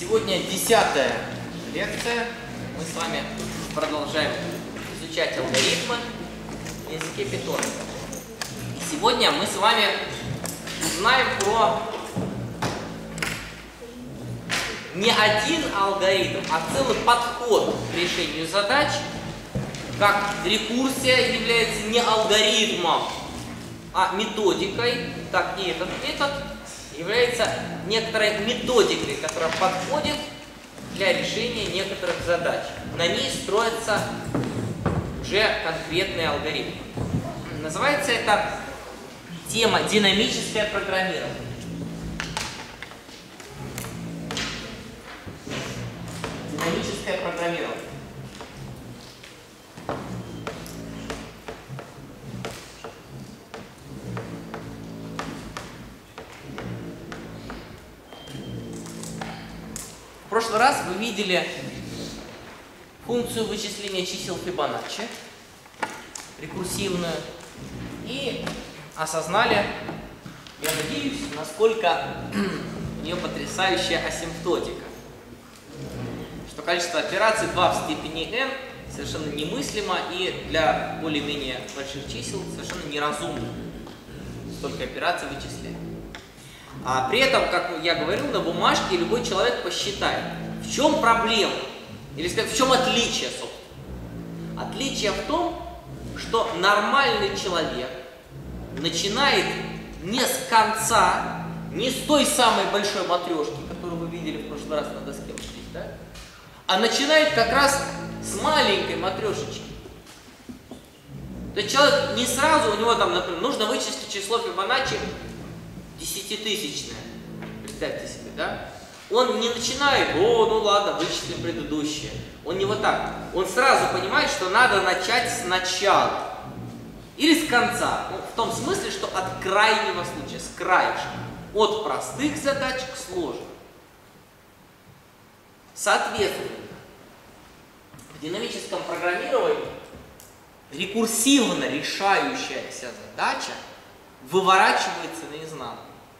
Сегодня 10-я лекция. Мы с вами продолжаем изучать алгоритмы на языке Python. И сегодня мы с вами узнаем про не один алгоритм, а целый подход к решению задач, как рекурсия является не алгоритмом, а методикой, так и этот метод является некоторой методикой, которая подходит для решения некоторых задач. На ней строятся уже конкретные алгоритмы. Называется эта тема динамическое программирование. Динамическое программирование. В прошлый раз вы видели функцию вычисления чисел Фибоначчи, рекурсивную, и осознали, я надеюсь, насколько у нее потрясающая асимптотика. Что количество операций 2 в степени n совершенно немыслимо и для более-менее больших чисел совершенно неразумно столько операций вычислять. А при этом, как я говорил, на бумажке любой человек посчитает, в чем проблема, или сказать, в чем отличие, собственно. Отличие в том, что нормальный человек начинает не с конца, не с той самой большой матрешки, которую вы видели в прошлый раз на доске, да? А начинает как раз с маленькой матрешечки. То есть человек не сразу, у него там, например, нужно вычислить число Фибоначчи 10-тысячное, представьте себе, да? Он не начинает, ну ладно, вычислим предыдущее. Он не вот так. Он сразу понимает, что надо начать сначала. Или с конца. Ну, в том смысле, что от крайнего случая, с краешка. От простых задач к сложным. Соответственно, в динамическом программировании рекурсивно решающаяся задача выворачивается наизнанку.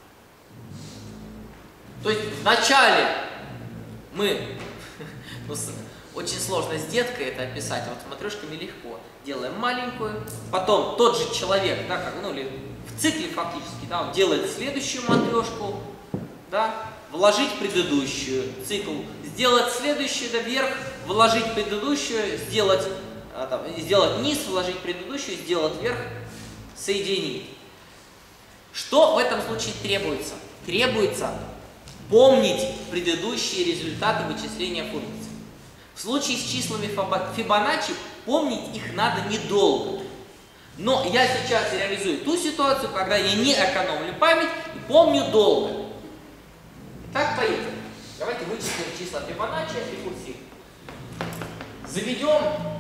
То есть вначале мы, очень сложно с деткой это описать, вот с матрешками легко, делаем маленькую, потом тот же человек, да, как, ну, или в цикле фактически, да, он делает следующую матрешку, да, вложить предыдущую, цикл, сделать следующую, да, вверх, вложить предыдущую, сделать низ, вложить предыдущую, сделать вверх, соединить. Что в этом случае требуется? Требуется помнить предыдущие результаты вычисления функций. В случае с числами Фибоначчи помнить их надо недолго. Но я сейчас реализую ту ситуацию, когда я не экономлю память и помню долго. Итак, поехали. Давайте вычислим числа Фибоначчи рекурсивно. Заведем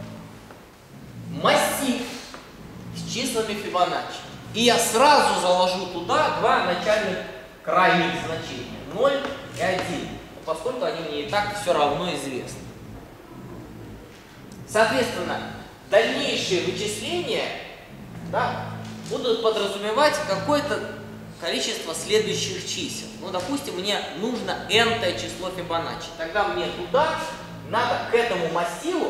массив с числами Фибоначчи. И я сразу заложу туда два начальных крайних значения. 0 и 1. Поскольку они мне и так все равно известны. Соответственно, дальнейшие вычисления, да, будут подразумевать какое-то количество следующих чисел. Ну, допустим, мне нужно n-тое число Фибоначчи. Тогда мне туда надо к этому массиву,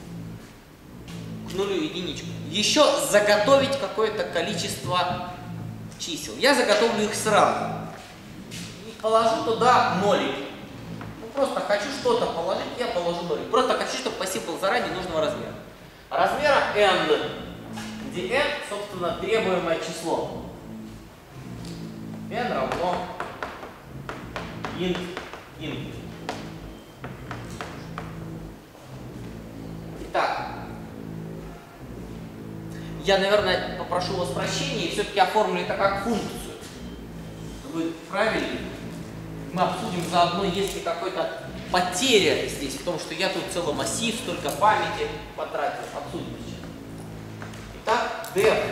к нулю единичку, еще заготовить какое-то количество чисел. Я заготовлю их сразу. И положу туда нолики. Ну, просто хочу что-то положить, я положу нолик. Просто хочу, чтобы массив был заранее нужного размера. Размера n, где n, собственно, требуемое число. n равно int. Итак, я, наверное, попрошу вас прощения и все-таки оформлю это как функцию. Будет правильнее. Мы обсудим заодно, есть ли какая-то потеря здесь, в том, что я тут целый массив, столько памяти потратил. Обсудим сейчас. Итак, def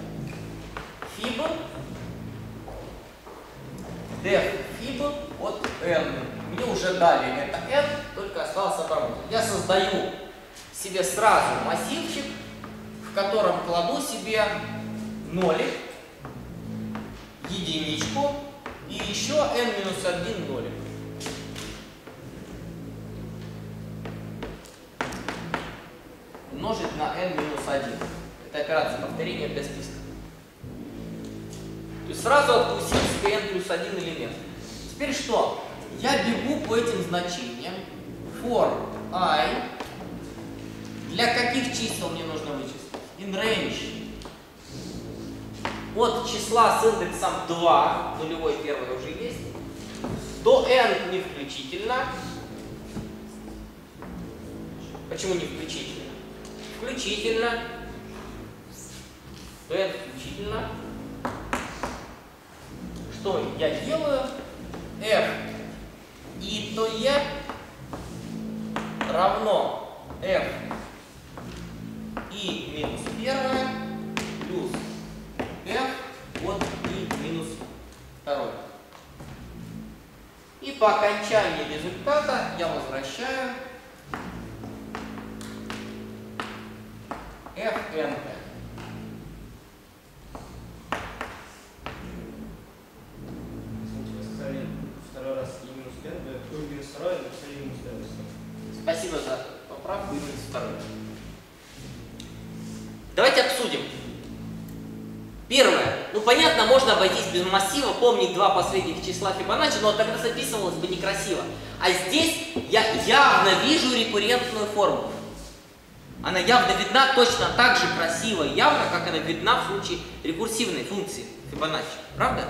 fib от n. Мне уже дали это n, только осталось обработать. Я создаю себе сразу массивчик, в котором кладу себе нолик, единичку и еще n-1 нолик. n минус 1. Это операция повторения для списка. То есть сразу откусил с n плюс 1 элемент. Теперь что? Я бегу по этим значениям. For I. Для каких чисел мне нужно вычислить? In range. От числа с индексом 2, нулевой первый уже есть, до n не включительно. Почему не включительно? Включительно. До n включительно. Что я делаю? F и то e равно F и минус первое плюс F от и минус второе. И по окончании результата я возвращаю Fn. Второй раз и минус первый, минус второй, и минус первый. Спасибо за поправку, и минус второй. Давайте обсудим. Первое. Ну, понятно, можно обойтись без массива, помнить два последних числа Фибоначчи, но тогда записывалось бы некрасиво. А здесь я явно вижу рекуррентную формулу. Она явно видна точно так же красиво и явно, как она видна в случае рекурсивной функции Фибоначчи. Правда?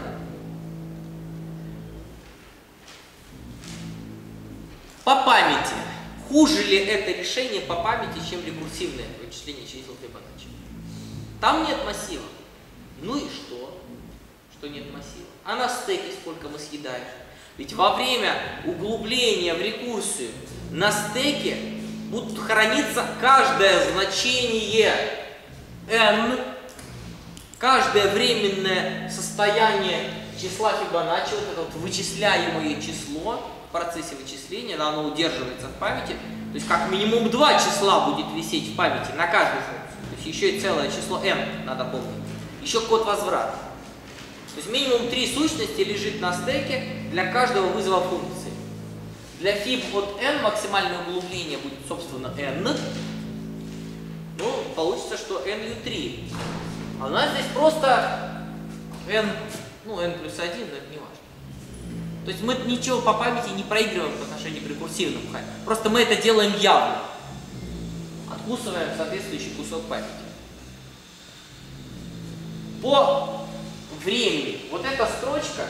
По памяти. Хуже ли это решение по памяти, чем рекурсивное вычисление чисел Фибоначчи? Там нет массива. Ну и что? Что нет массива? А на стеке сколько мы съедаем? Ведь во время углубления в рекурсию на стеке будут храниться каждое значение n, каждое временное состояние числа Фибоначчи, вот это вот вычисляемое число в процессе вычисления, оно удерживается в памяти. То есть как минимум два числа будет висеть в памяти на каждую функцию. То есть еще и целое число n надо помнить. Еще код возврата. То есть минимум 3 сущности лежит на стеке для каждого вызова функции. Для фиб от n максимальное углубление будет, собственно, n. Ну, получится, что nu3. А у нас здесь просто n, ну, n плюс 1, но это не важно. То есть мы ничего по памяти не проигрываем по отношению к рекурсивному. Просто мы это делаем явно. Откусываем соответствующий кусок памяти. По времени вот эта строчка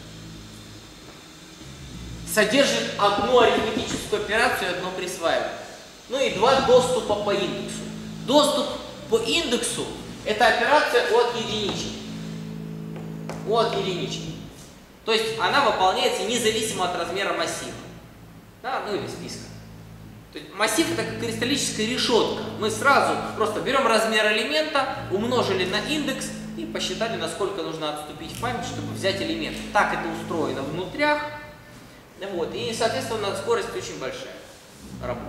содержит одну арифметическую операцию и одно присваивание. Ну и два доступа по индексу. Доступ по индексу – это операция от единички. От единички. То есть она выполняется независимо от размера массива. Да, ну или списка. То есть массив – это как кристаллическая решетка. Мы сразу просто берем размер элемента, умножили на индекс и посчитали, насколько нужно отступить в память, чтобы взять элемент. Так это устроено внутрях. Вот. И, соответственно, скорость очень большая работа.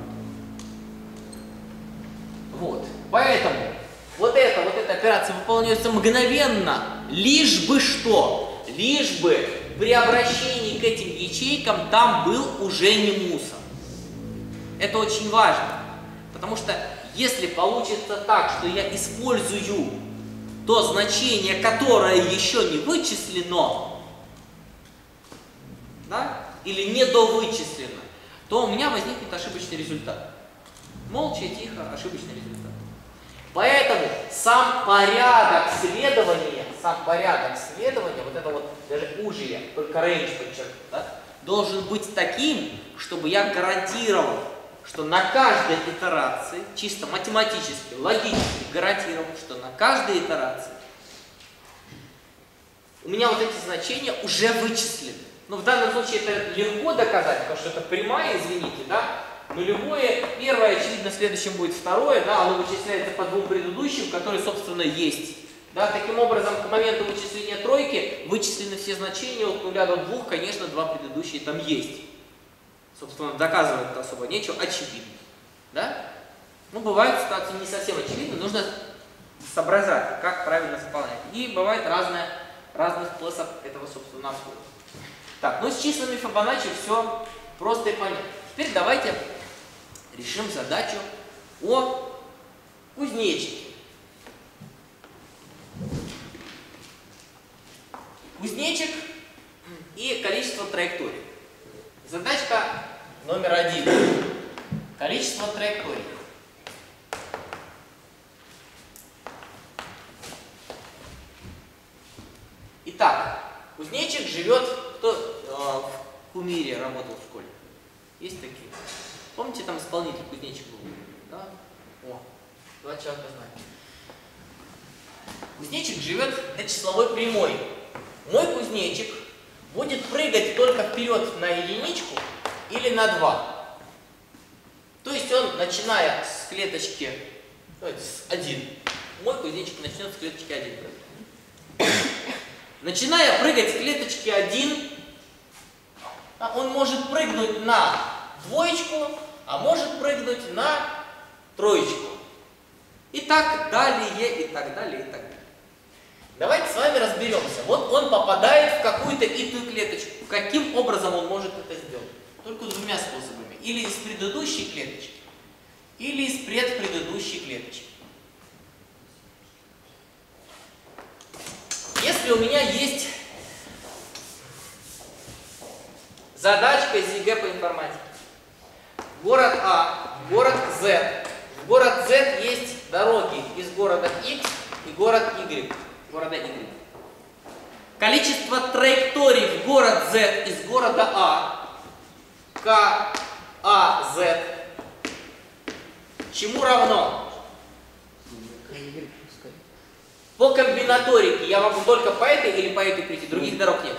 Вот. Поэтому вот эта операция выполняется мгновенно, лишь бы что? Лишь бы при обращении к этим ячейкам там был уже не мусор. Это очень важно. Потому что если получится так, что я использую то значение, которое еще не вычислено, да, или недовычислено, то у меня возникнет ошибочный результат. Молча, тихо, ошибочный результат. Поэтому сам порядок следования, вот это вот даже ужие, только range подчеркну, да, должен быть таким, чтобы я гарантировал, что на каждой итерации, чисто математически, логически гарантировал, что на каждой итерации у меня вот эти значения уже вычислены. Но в данном случае это легко доказать, потому что это прямая, извините, да? Нулевое, первое, очевидно, следующим будет второе, да, оно вычисляется по двум предыдущим, которые, собственно, есть. Да, таким образом, к моменту вычисления тройки вычислены все значения от 0 до 2, конечно, два предыдущие там есть. Собственно, доказывать особо нечего, очевидно. Да? Ну, бывают ситуации не совсем очевидны, нужно соображать, как правильно исполнять. И бывает разный способ этого, собственно, обхода. Так, ну с числами Фибоначчи все просто и понятно. Теперь давайте решим задачу о Кузнечики. Кузнечик и количество траекторий. Задачка номер 1. Количество траекторий. Итак, кузнечик живет, кто в Кумире работал в школе? Есть такие? Помните, там исполнитель кузнечик был? Да? О, 2 человека знают. Кузнечик живет на числовой прямой. Мой кузнечик будет прыгать только вперед на единичку или на 2. То есть он, начиная с клеточки, давайте, с 1, мой кузнечик начнет с клеточки 1 прыгать. Начиная прыгать с клеточки 1, он может прыгнуть на 2, а может прыгнуть на 3. И так далее, и так далее, и так далее. Давайте с вами разберемся. Вот он попадает в какую-то итую клеточку. Каким образом он может это сделать? Только 2 способами. Или из предыдущей клеточки, или из предпредыдущей клеточки. Если у меня есть задачка из ЕГЭ по информатике. Город А, город Z. В город Z есть дороги из города X и город Y. Города Y. Количество траекторий в город Z из города А, К, А, Z, чему равно? По комбинаторике я могу только по этой или по этой прийти, других дорог нет.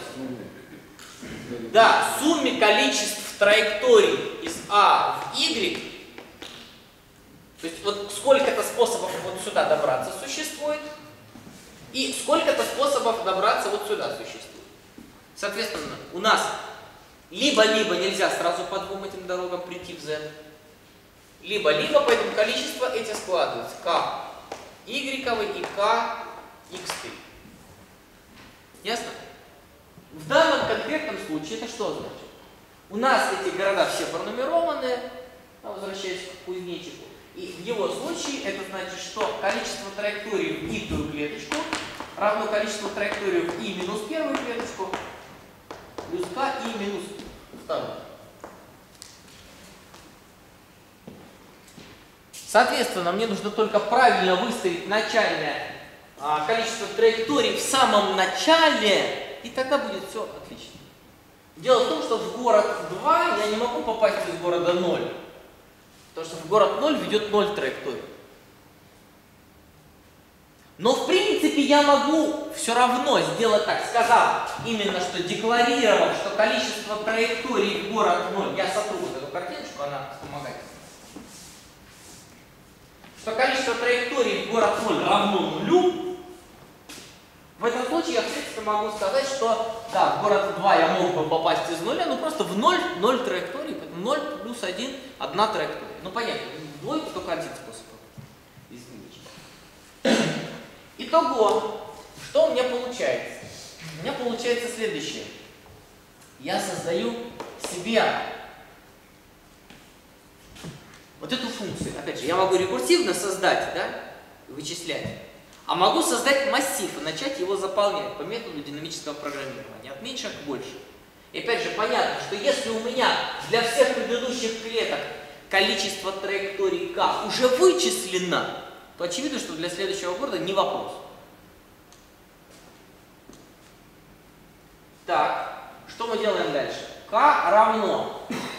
Да, сумме количеств траекторий из А в Y, то есть вот сколько-то способов вот сюда добраться существует, и сколько-то способов добраться вот сюда существует. Соответственно, у нас либо-либо нельзя сразу по 2 этим дорогам прийти в Z, либо-либо, поэтому количество эти складываются. К Y и К X. Ясно? В данном конкретном случае это что значит? У нас эти города все пронумерованы, возвращаясь к кузнечику. И в его случае это значит, что количество траекторий в итую клеточку равно количеству траекторий в И минус 1 клеточку плюс К И минус 2. Соответственно, мне нужно только правильно выставить начальное количество траекторий в самом начале, и тогда будет все отлично. Дело в том, что в город 2 я не могу попасть из города 0, потому что в город 0 ведет 0 траекторий. Но в принципе я могу все равно сделать так, сказав именно, что декларировав, что количество траекторий в город 0, я сотру вот эту картиночку, она помогает, что количество траекторий в город 0 равно 0, в этом случае я в принципе могу сказать, что да, в город 2 я мог бы попасть из 0, но просто в 0, 0 траекторий, 0 плюс 1, 1 траектория. Ну понятно, в двойку только один способ извлечь. Итого, что у меня получается? У меня получается следующее. Я создаю себе вот эту функцию. Опять же, я могу рекурсивно создать, да, вычислять, а могу создать массив и начать его заполнять по методу динамического программирования, от меньшего к большему. И опять же, понятно, что если у меня для всех предыдущих клеток количество траекторий К уже вычислено, то очевидно, что для следующего города не вопрос. Так, что мы делаем дальше? К равно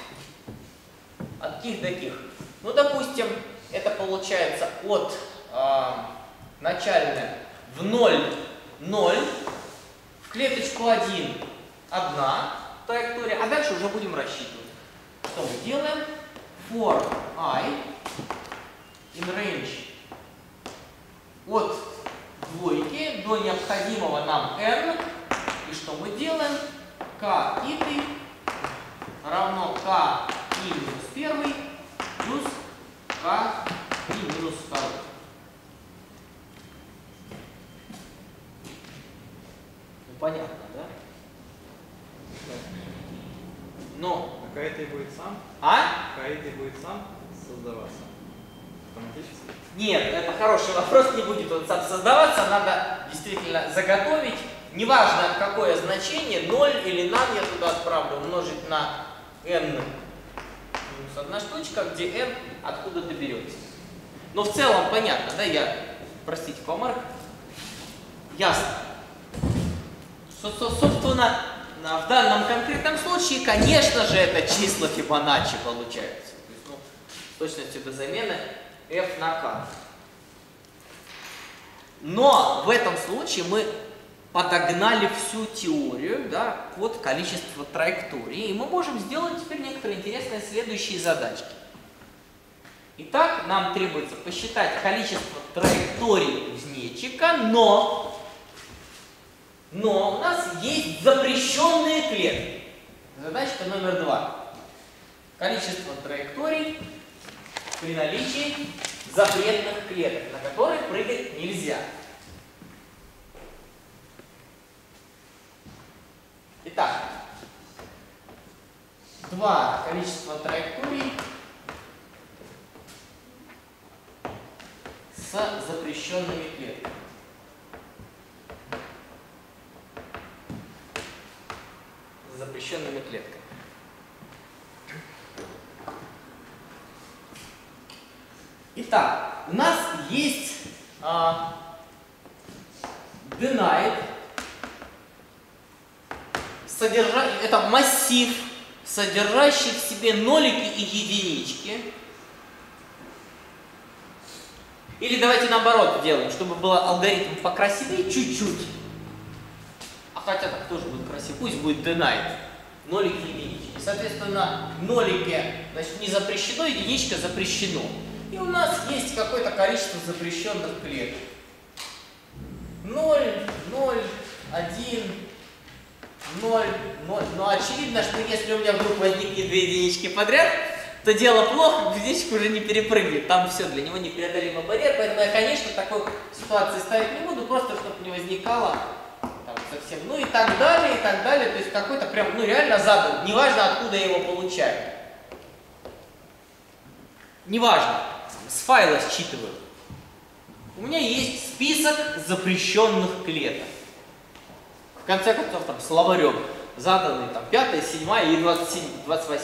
от каких до каких? Ну, допустим, это получается от начальное в 0, 0, в клеточку 1, 1 траектория, а дальше уже будем рассчитывать. Что мы делаем? For I in range от двойки до необходимого нам n, и что мы делаем? К итый равно К и минус 1 плюс К и минус 2. Ну, понятно, да? Но... А К будет сам? А? К будет сам создаваться. Автоматически? Нет, это хороший вопрос, не будет он сам создаваться, надо действительно заготовить. Неважно, какое значение, 0 или none я туда отправлю, умножить на n минус 1 штучка, где n откуда-то берется. Но в целом понятно, да, простите, помарк. Ясно. Собственно, в данном конкретном случае, конечно же, это числа Фибоначчи получаются. То есть, с точностью до замены f на k. Но в этом случае мы подогнали всю теорию, да, под количество траекторий, и мы можем сделать теперь некоторые интересные следующие задачки. Итак, нам требуется посчитать количество траекторий кузнечика, но у нас есть запрещенные клетки. Задачка номер 2. Количество траекторий при наличии запретных клеток, на которые прыгать нельзя. Итак, 2 количества траекторий с запрещенными клетками. С запрещенными клетками. Итак, у нас есть denied, это массив, содержащий в себе нолики и единички. Или давайте наоборот делаем, чтобы был алгоритм покрасивее чуть-чуть. А хотя так тоже будет красиво. Пусть будет denied. Нолики и единички. Соответственно, нолики, значит, не запрещено, единичка запрещено. И у нас есть какое-то количество запрещенных клеток. 0, 0, 1, 0, 0. Но очевидно, что если у меня вдруг возникнет 2 единички подряд, то дело плохо, кузнечик уже не перепрыгнет. Там все, для него непреодолимый барьер. Поэтому я, конечно, такой ситуации ставить не буду, просто чтобы не возникало там, совсем. Ну и так далее, и так далее. То есть какой-то прям, реально задан. Неважно, откуда я его получаю. Неважно. С файла считываю. У меня есть список запрещенных клеток. В конце концов, там словарем заданные там 5, 7 и 28.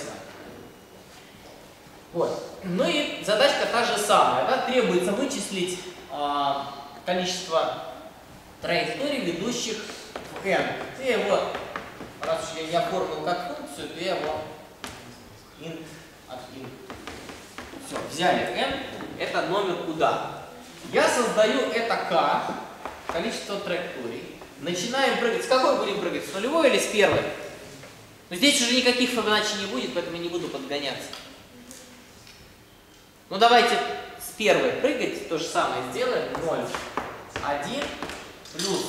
Вот. Ну и задачка та же самая. Да? Требуется вычислить количество траекторий, ведущих в n. Я его, раз уж я не оформил как функцию, то я его int от int. Все, взяли n, это номер куда. Я создаю это k, количество траекторий. Начинаем прыгать. С какой будем прыгать? С нулевой или с первой? Но здесь уже никаких Фибоначчи не будет, поэтому я не буду подгоняться. Ну давайте с первой прыгать, то же самое сделаем. 0, 1, плюс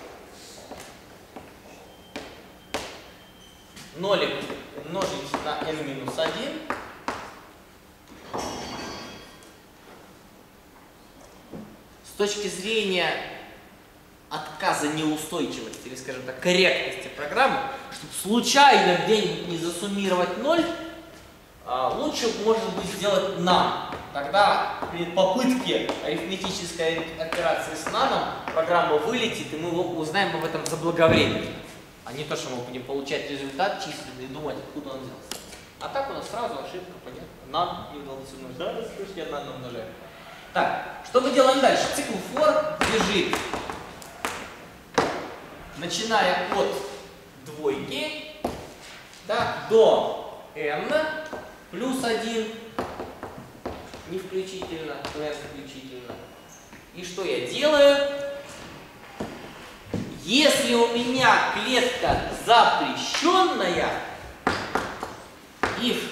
нолик умножить на n минус 1. С точки зрения отказа неустойчивости, или, скажем так, корректности программы, чтобы случайно где-нибудь не засуммировать 0, лучше, может быть, сделать NaN. Тогда при попытке арифметической операции с NaN программа вылетит, и мы узнаем об этом заблаговременно. А не то, что мы будем получать результат численный и думать, откуда он взялся. А так у нас сразу ошибка, понятно. NaN не удалось умножить. Да, слушай, я NaN умножаю. Так, что мы делаем дальше? Цикл for бежит, начиная от двойки, да, до n плюс 1, не включительно, то n включительно. И что я делаю? Если у меня клетка запрещенная, if,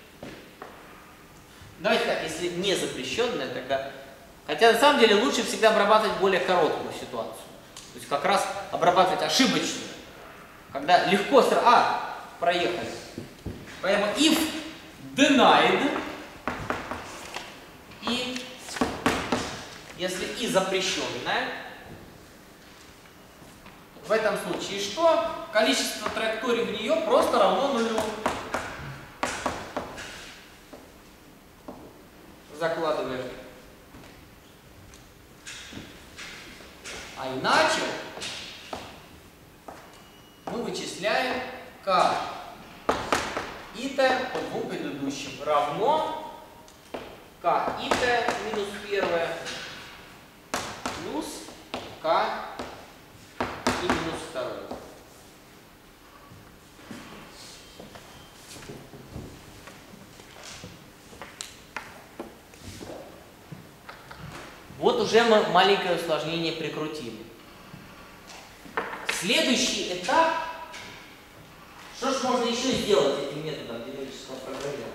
давайте так, если не запрещенная, тогда, хотя на самом деле лучше всегда обрабатывать более короткую ситуацию. То есть как раз обрабатывать ошибочную, когда легко сразу, проехали. Поэтому if denied, и если и запрещенная, в этом случае что? Количество траекторий в нее просто равно нулю. Закладываем мы вычисляем k ит по двум предыдущим равно k ит минус первое плюс k и минус второе. Вот уже мы маленькое усложнение прикрутили. Следующий этап. Что ж можно еще сделать этим методом динамического программирования?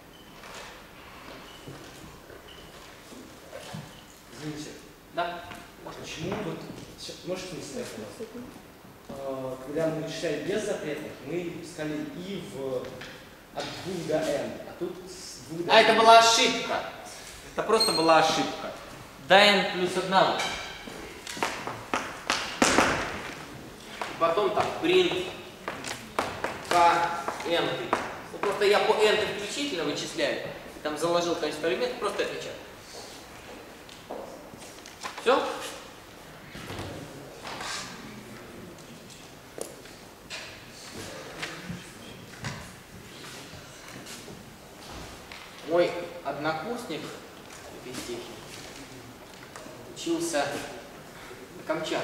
Извините. Да? Почему вот, можете не сказать, когда мы вычисляли без запретных, мы искали и от 2 до n, а тут с 2 до n. А это была ошибка. Это просто была ошибка. До n плюс 1. Потом так, print k n. Ну, просто я по n включительно вычисляю. Там заложил количество элементов, просто отвечаю. Все? Мой однокурсник физтехник учился на Камчатке,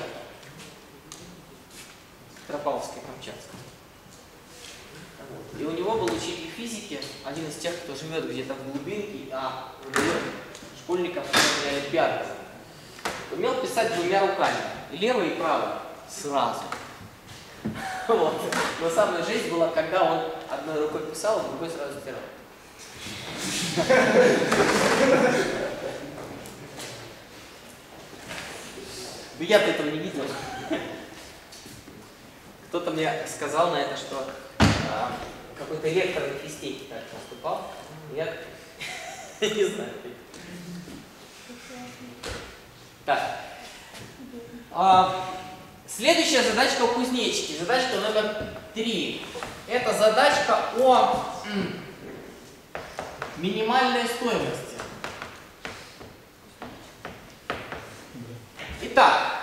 Петропавловске-Камчатском. Вот. И у него был учитель физики, один из тех, кто живет где-то в глубинке, а выдает школьникам олимпиады. Умел писать двумя руками, и левой, и правой, сразу. Вот. Но самая жизнь была, когда он одной рукой писал, а другой сразу стирал. Да я-то этого не видел. Кто-то мне сказал на это, что какой-то ректор на физтехе так поступал. Я не знаю. Так. Следующая задачка у кузнечики. Задачка номер 3. Это задачка о минимальной стоимости. Итак,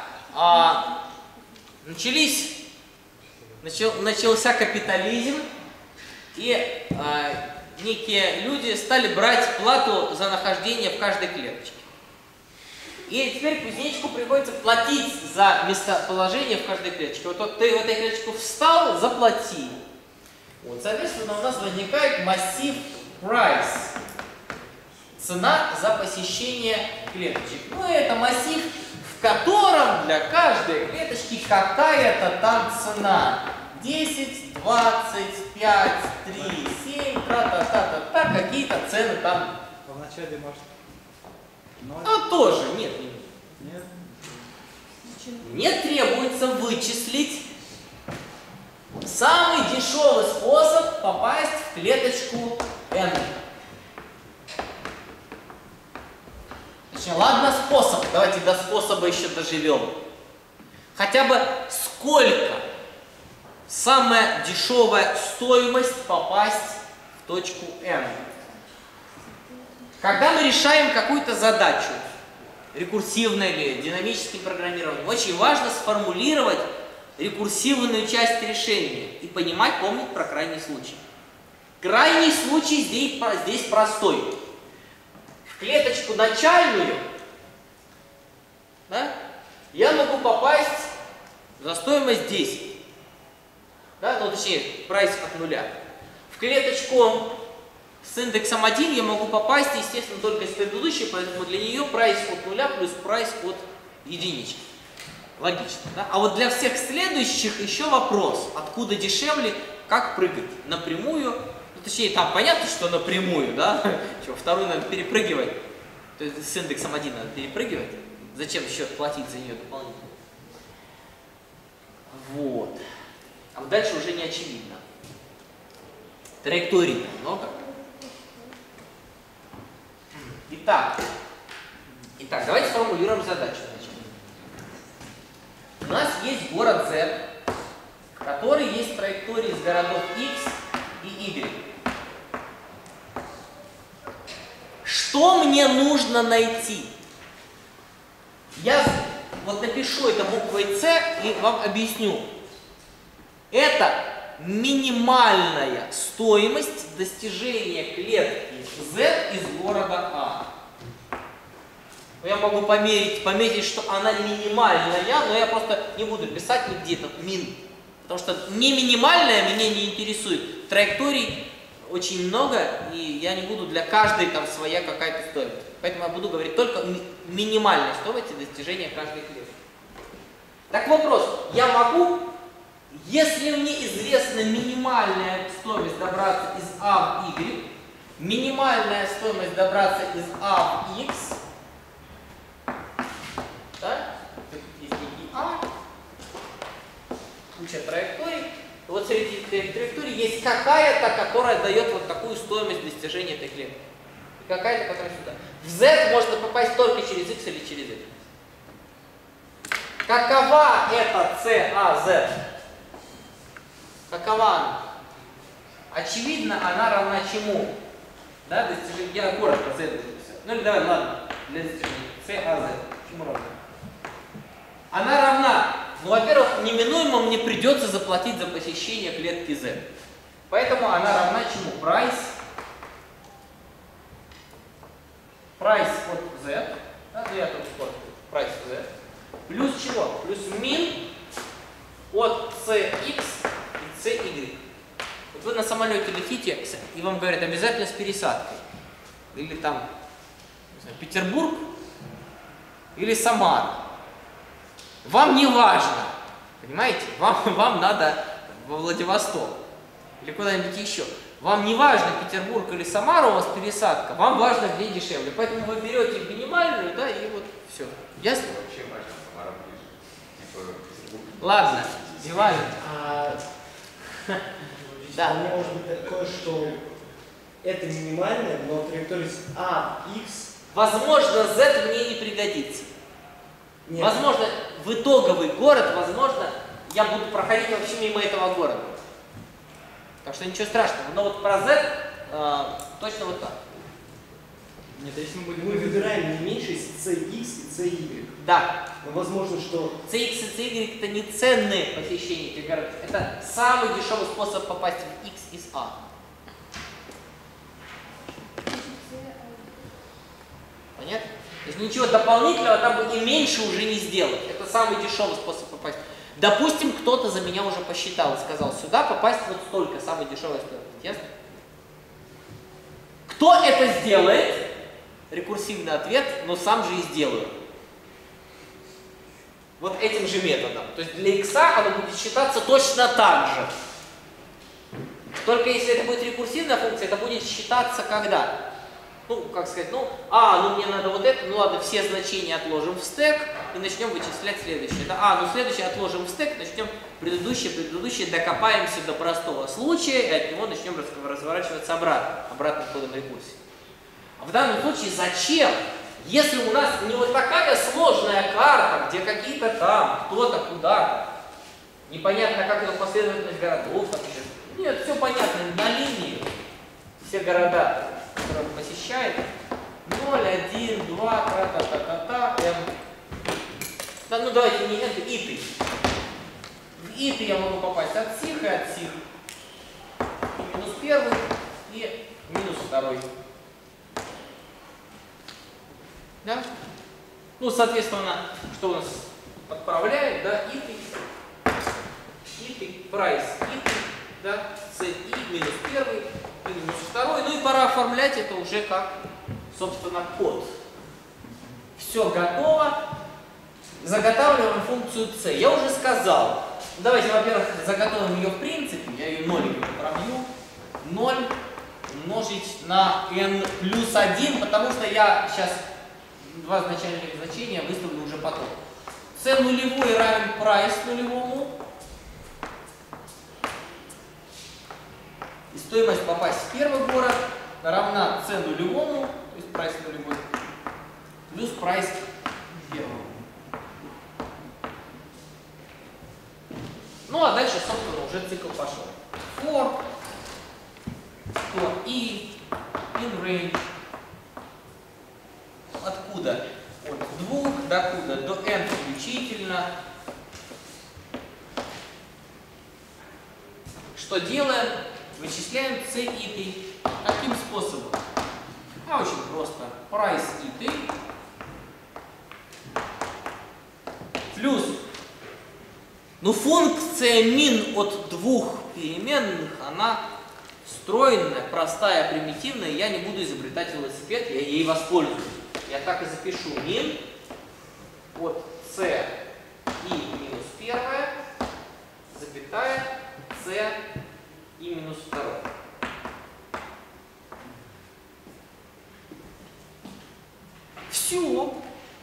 начался капитализм, и некие люди стали брать плату за нахождение в каждой клеточке. И теперь кузнечику приходится платить за местоположение в каждой клеточке. Вот ты в этой клеточку встал, заплати. Вот, соответственно, у нас возникает массив price. Цена за посещение клеточек. Ну, это массив, в котором для каждой клеточки какая-то там цена. 10, 20, 5, 3, 7, та-та-та-та-та, какие-то цены там. В начале может 0? А тоже нет. Нет. Мне требуется вычислить самый дешевый способ попасть в клеточку N. Точнее, ладно, способ. Давайте до способа еще доживем. Хотя бы сколько самая дешевая стоимость попасть в точку N. Когда мы решаем какую-то задачу, рекурсивное или динамическим программированием, очень важно сформулировать рекурсивную часть решения и понимать, помнить про крайний случай. Крайний случай здесь простой. В клеточку начальную, да, я могу попасть за стоимость 10. Да, ну, точнее, прайс от 0. В клеточку с индексом 1 я могу попасть, естественно, только с предыдущей, поэтому для нее прайс от 0 плюс прайс от единички. Логично, да? А вот для всех следующих еще вопрос, откуда дешевле, как прыгать? Напрямую, ну, точнее, там понятно, что напрямую, да? Что, вторую надо перепрыгивать, то есть с индексом 1 надо перепрыгивать. Зачем еще платить за нее дополнительно? Вот. А вот дальше уже не очевидно. Траекторий много. Итак, давайте сформулируем задачу. У нас есть город Z, который есть траектории из городов X и Y. Что мне нужно найти? Я вот напишу это буквой C и вам объясню. Это минимальная стоимость достижения клетки Z из города А. Я могу пометить, что она минимальная, но я просто не буду писать нигде этот мин. Потому что не минимальная меня не интересует. Траекторий очень много, и я не буду для каждой там своя какая-то стоимость. Поэтому я буду говорить только о минимальной стоимости достижения каждой клетки. Так вопрос, я могу, если мне известна минимальная стоимость добраться из А в Y, минимальная стоимость добраться из А в X, да? Есть некий А, куча траекторий. Вот среди этих траекторий есть какая-то, которая дает вот такую стоимость достижения этой клетки. И какая-то, которая сюда. В Z можно попасть только через X или через Y. Какова эта CAZ? Какова она? Очевидно, она равна чему? Да, достижение. Я коротко Z написал. Ну или давай, ладно, для достижения. CAZ. Чему равна? Она равна, ну, во-первых, неминуемо мне придется заплатить за посещение клетки Z. Поэтому она равна чему? Прайс от Z, да, ну я тут сколько, прайс Z, плюс чего? Плюс мин от CX и CY. Вот вы на самолете летите, и вам говорят, обязательно с пересадкой. Или там, не знаю, Петербург, или Самара. Вам не важно, понимаете? Вам надо во Владивосток или куда-нибудь еще. Вам не важно, Петербург или Самара, у вас пересадка, вам важно, где дешевле. Поэтому вы берете минимальную, да, и вот все. Ясно? Вообще важно, Самара ближе. Типа Петербург. Ладно, не важно. Да. У меня может быть такое, что это минимальное, но траектория с А, X. Возможно, Z мне не пригодится. Нет. Возможно, в итоговый город, возможно, я буду проходить вообще мимо этого города. Так что ничего страшного. Но вот про Z точно вот так. Нет, если мы выбираем не меньше из CX и CY. Да. Но возможно, что CX и CY это не ценные посещения этих городов. Это самый дешевый способ попасть в X из А. Понятно? То есть ничего дополнительного там и меньше уже не сделать. Это самый дешевый способ попасть. Допустим, кто-то за меня уже посчитал и сказал, сюда попасть вот столько, самый дешевый стоимость. Ясно? Кто это сделает? Рекурсивный ответ, но сам же и сделаю. Вот этим же методом. То есть для x оно будет считаться точно так же. Только если это будет рекурсивная функция, это будет считаться когда? Ну, как сказать, ну мне надо вот это, ну ладно, все значения отложим в стэк и начнем вычислять следующее. Это ну следующее отложим в стэк, начнем предыдущее, докопаемся до простого случая, и от него начнем разворачиваться обратным ходом рекурсии. А в данном случае зачем? Если у нас не вот такая сложная карта, где какие-то там, кто-то, куда-то, непонятно, как это последовательность городов, там еще. Нет, все понятно, на линии все города, которые он посещает, 0, 1, 2, та-та-та-та-та, M. Да, ну давайте не это, иты. В иты я могу попасть от сих и от сих. И минус первый, и минус второй. Да? Ну, соответственно, что у нас подправляет, да, иты, прайс, иты, да, CI, минус первый, и минус второй. Ну и пора оформлять это уже как, собственно, код. Все готово. Заготавливаем функцию C. Я уже сказал. Давайте, во-первых, заготовим ее в принципе. Я ее ноликом пробью. 0 умножить на n плюс 1, потому что я сейчас два начальных значения выставлю уже потом. C нулевой равен прайс нулевому. И стоимость попасть в первый город равна C нулевому, то есть прайс нулевой, плюс прайс первому. Ну а дальше, собственно, уже цикл пошел. For i in range. Откуда? От 2 до n включительно. что делаем? Вычисляем c итой. Каким способом? А очень просто. Price итой плюс, ну, функция min от двух переменных, она встроенная, простая, примитивная. Я не буду изобретать велосипед, я ей воспользуюсь. Я так и запишу min от c и минус первая, запятая, c и минус вторая. Все.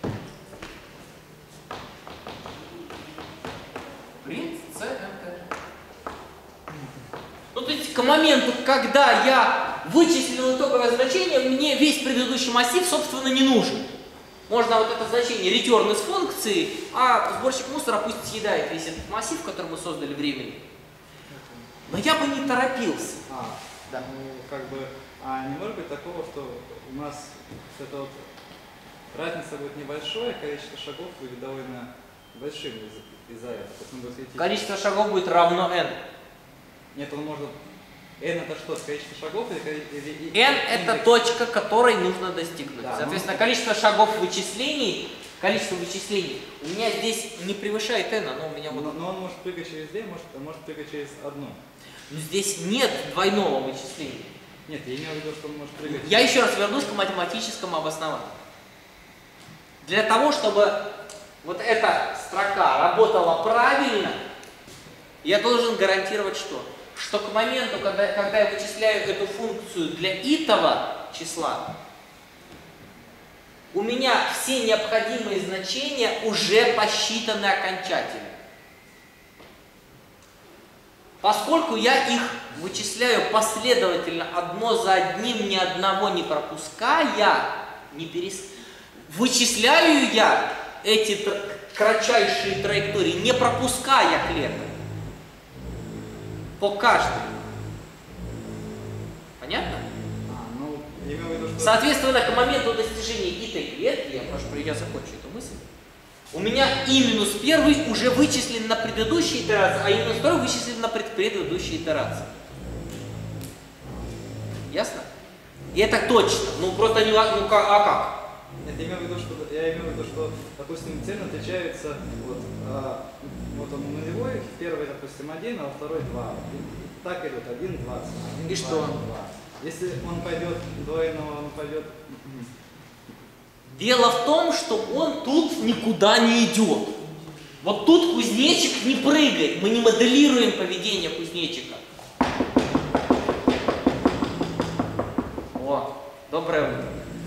Принт CMT. Ну, то есть к моменту, когда я вычислил итоговое значение, мне весь предыдущий массив, собственно, не нужен. Можно вот это значение return из функции, а сборщик мусора пусть съедает весь этот массив, который мы создали временно. Но я бы не торопился. Да. Ну, как бы, не может быть такого, что у нас эта вот разница будет небольшое, количество шагов будет довольно большим из-за этого. Количество шагов будет равно n. Нет, он может... n это что, количество шагов или n это точка, которой нужно достигнуть. Да, соответственно, количество шагов вычислений, количество вычислений у меня здесь не превышает n, но у меня вот... Но он может прыгать через 2, может прыгать через 1. Но здесь нет двойного вычисления. Нет, я имею в виду, что он может прыгать... Я еще раз вернусь к математическому обоснованию. Для того, чтобы вот эта строка работала правильно, я должен гарантировать что? Что к моменту, когда я вычисляю эту функцию для итого числа, у меня все необходимые значения уже посчитаны окончательно. Поскольку я их вычисляю последовательно, одно за одним, ни одного не пропуская, вычисляю я эти кратчайшие траектории, не пропуская клеток. По каждой. Понятно? Ну, я имею в виду, что... Соответственно, к моменту достижения этой клетки, я закончу эту мысль, у меня и минус первый уже вычислен на предыдущей итерации, а и минус второй вычислен на предыдущей итерации. Ясно? И это точно. Ну просто не... Ну как? А как? Нет, я имею в виду, что, допустим, термин отличается, вот он нулевой, первый, допустим, 1, а второй 2. И так идут 1, 2. И что? 2. Если он пойдет двойного, он пойдет... Дело в том, что он тут никуда не идет. Вот тут кузнечик не прыгает. Мы не моделируем поведение кузнечика. О, доброе утро.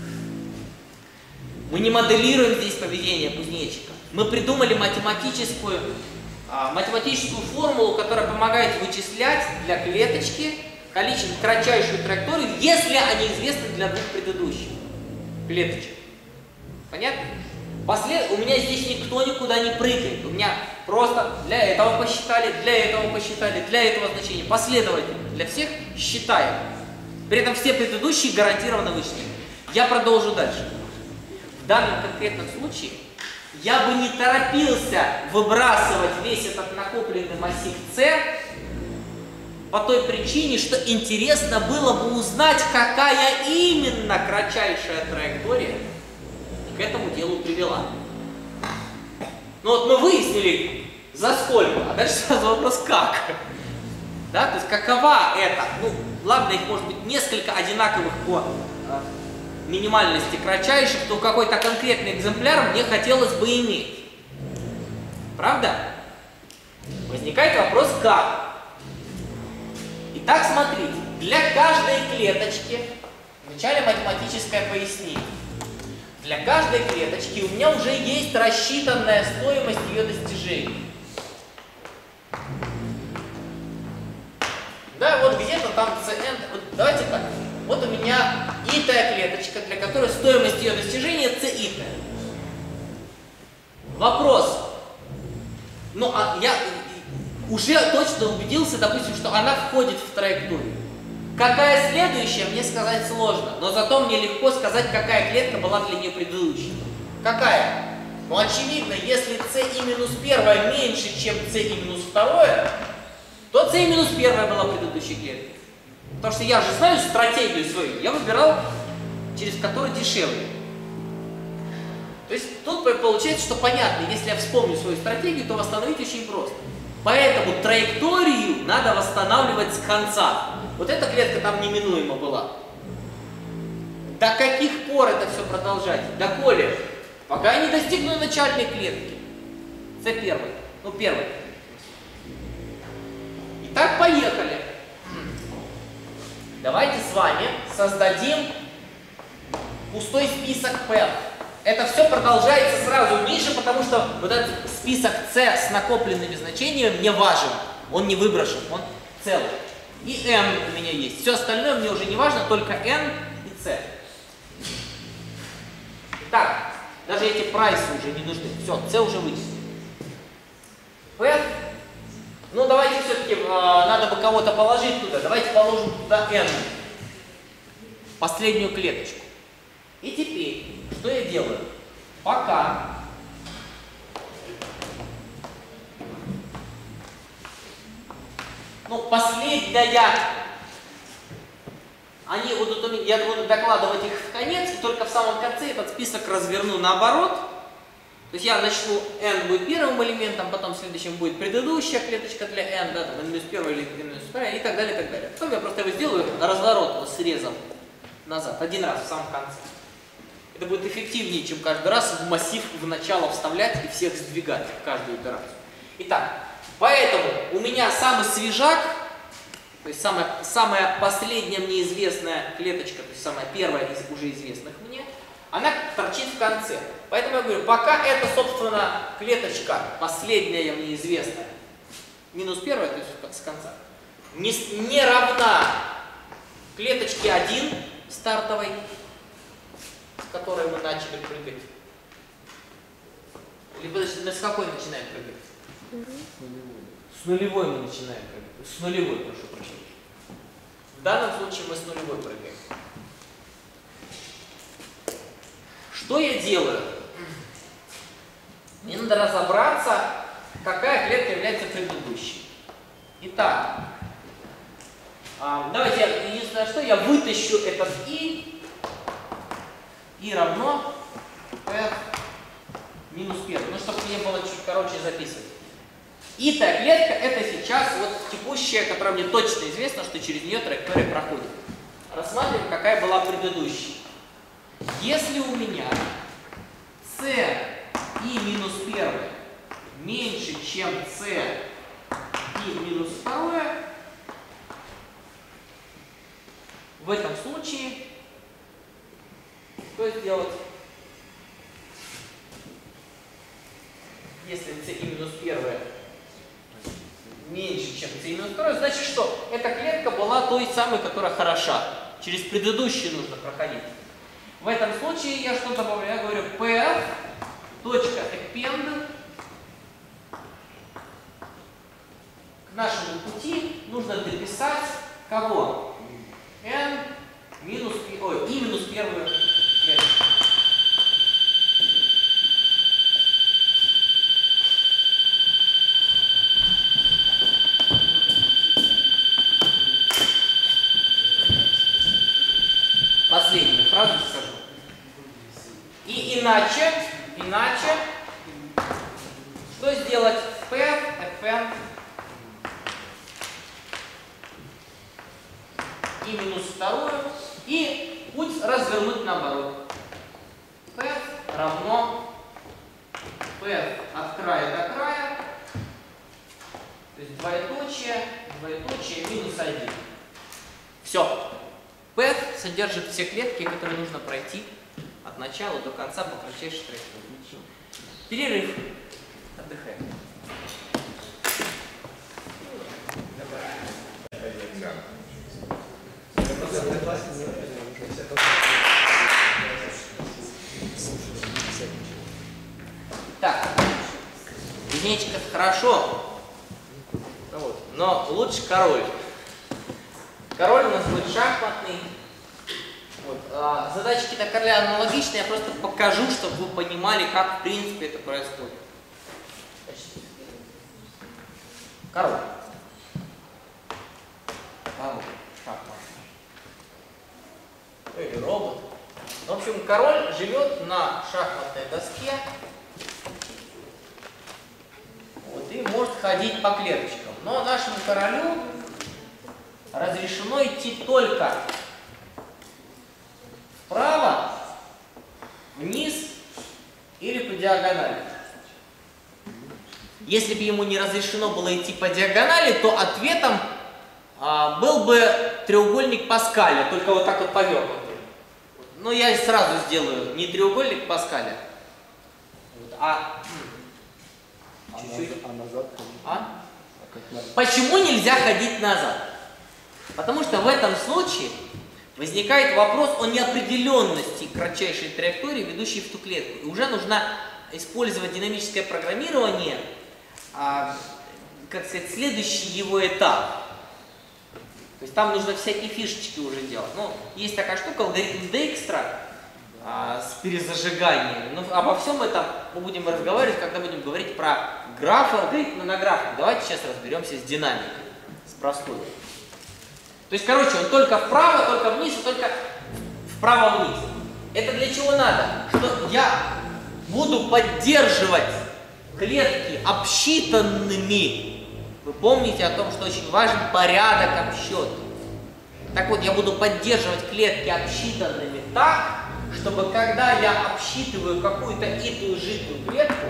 Мы не моделируем здесь поведение кузнечика. Мы придумали математическую формулу, которая помогает вычислять для клеточки кратчайшую траекторию, если они известны для двух предыдущих клеточек. Понятно? У меня здесь никто никуда не прыгает. У меня просто для этого посчитали, для этого посчитали, для этого значения. Последовательно. Для всех считаем. При этом все предыдущие гарантированно вычислены. Я продолжу дальше. В данном конкретном случае я бы не торопился выбрасывать весь этот накопленный массив C по той причине, что интересно было бы узнать, какая именно кратчайшая траектория к этому делу привела. Ну вот мы выяснили, за сколько, а дальше сразу вопрос как. Да, то есть какова это? Ну, ладно, их может быть несколько одинаковых по минимальности кратчайших, то какой-то конкретный экземпляр мне хотелось бы иметь. Правда? Возникает вопрос как. Итак, смотрите, для каждой клеточки, вначале математическое пояснение. Для каждой клеточки у меня уже есть рассчитанная стоимость ее достижений. Да, вот где-то там CN, вот давайте так. Вот у меня итая клеточка, для которой стоимость ее достижения c итая. Вопрос. Ну, я уже точно убедился, допустим, что она входит в траекторию. Какая следующая, мне сказать сложно, но зато мне легко сказать, какая клетка была для нее предыдущей. Какая? Ну, очевидно, если c и минус первая меньше, чем c и минус второе, то c минус первая была в предыдущей клетке. Потому что я же знаю стратегию свою, я выбирал, через которую дешевле. То есть тут получается, что понятно, если я вспомню свою стратегию, то восстановить очень просто. Поэтому траекторию надо восстанавливать с конца. Вот эта клетка там неминуемо была. До каких пор это все продолжать? Доколе? Пока я не достигну начальной клетки. c1. Ну, первой. Итак, поехали. Давайте с вами создадим пустой список P. Это все продолжается сразу ниже, потому что вот этот список C с накопленными значениями мне важен. Он не выброшен, он целый. И M у меня есть. Все остальное мне уже не важно, только N и C. Итак, даже эти прайсы уже не нужны. Все, C уже вычислили. P. Ну, давайте все-таки, надо бы кого-то положить туда. Давайте положим туда N. Последнюю клеточку. И теперь, что я делаю? Пока последняя, они будут, я буду докладывать их в конец, и только в самом конце этот список разверну наоборот. То есть я начну, n будет первым элементом, потом следующим будет предыдущая клеточка для n, да, там n-1 или n-2 и так далее, и так далее. Потом я просто его сделаю разворот срезом назад, один раз в самом конце. Это будет эффективнее, чем каждый раз в массив в начало вставлять и всех сдвигать в каждую итерацию. Итак, поэтому у меня самый свежак, то есть самая последняя мне известная клеточка, то есть самая первая из уже известных мне, она торчит в конце. Поэтому я говорю, пока эта, собственно, клеточка, последняя мне известная, минус первая, то есть с конца, не равна клеточке 1 стартовой, с которой мы начали прыгать. Или подожди, мы с какой начинаем прыгать? С нулевой мы начинаем прыгать. С нулевой, прошу прощения. В данном случае мы с нулевой прыгаем. Что я делаю? Мне надо разобраться, какая клетка является предыдущей. Итак, давайте единственное, что я вытащу этот и равно F минус 1. Ну, чтобы мне было чуть короче записывать. И-та клетка это сейчас вот текущая, которая мне точно известно, что через нее траектория проходит. Рассматриваем, какая была предыдущая. Если у меня C и минус 1 меньше, чем C и минус 2, в этом случае что сделать? Если c и минус 1 меньше, чем c и минус 2, значит что? Эта клетка была той самой, которая хороша. Через предыдущую нужно проходить. В этом случае я что добавляю? Я говорю pf точка append к нашему пути нужно дописать кого? N минус, и минус первую клеточку. Последнюю фразу скажу. И иначе, что сделать? P, Fn и минус 2, и путь развернуть наоборот. P равно P от края до края, то есть двоеточие, минус 1. Все. P содержит все клетки, которые нужно пройти от начала до конца по кратчайшей траектории. Перерыв. Отдыхаем. Так, кузнечик это хорошо, но лучше король. Король у нас будет шахматный. Вот. Задачки на короля аналогичные, я просто покажу, чтобы вы понимали, как в принципе это происходит. Король. король шахматный. Или робот. В общем, король живет на шахматной доске. Вот, и может ходить по клеточкам. Но нашему королю разрешено идти только вправо, вниз или по диагонали. Если бы ему не разрешено было идти по диагонали, то ответом был бы треугольник Паскаля, только вот так вот повернутый. Но я сразу сделаю не треугольник Паскаля, а чуть-чуть. Почему нельзя ходить назад? Потому что в этом случае возникает вопрос о неопределенности кратчайшей траектории, ведущей в ту клетку. И уже нужно использовать динамическое программирование, как сказать, следующий его этап. То есть там нужно всякие фишечки уже делать. Ну, есть такая штука, алгоритм Дейкстра с перезажиганием. Но обо всем этом мы будем разговаривать, когда будем говорить про графы, алгоритмы на графах. Давайте сейчас разберемся с динамикой, с простой. То есть, короче, он только вправо, только вниз, и только вправо-вниз. Это для чего надо? Что я буду поддерживать клетки обсчитанными. Вы помните о том, что очень важен порядок обсчета. Так вот, я буду поддерживать клетки обсчитанными так, чтобы когда я обсчитываю какую-то итую житую клетку,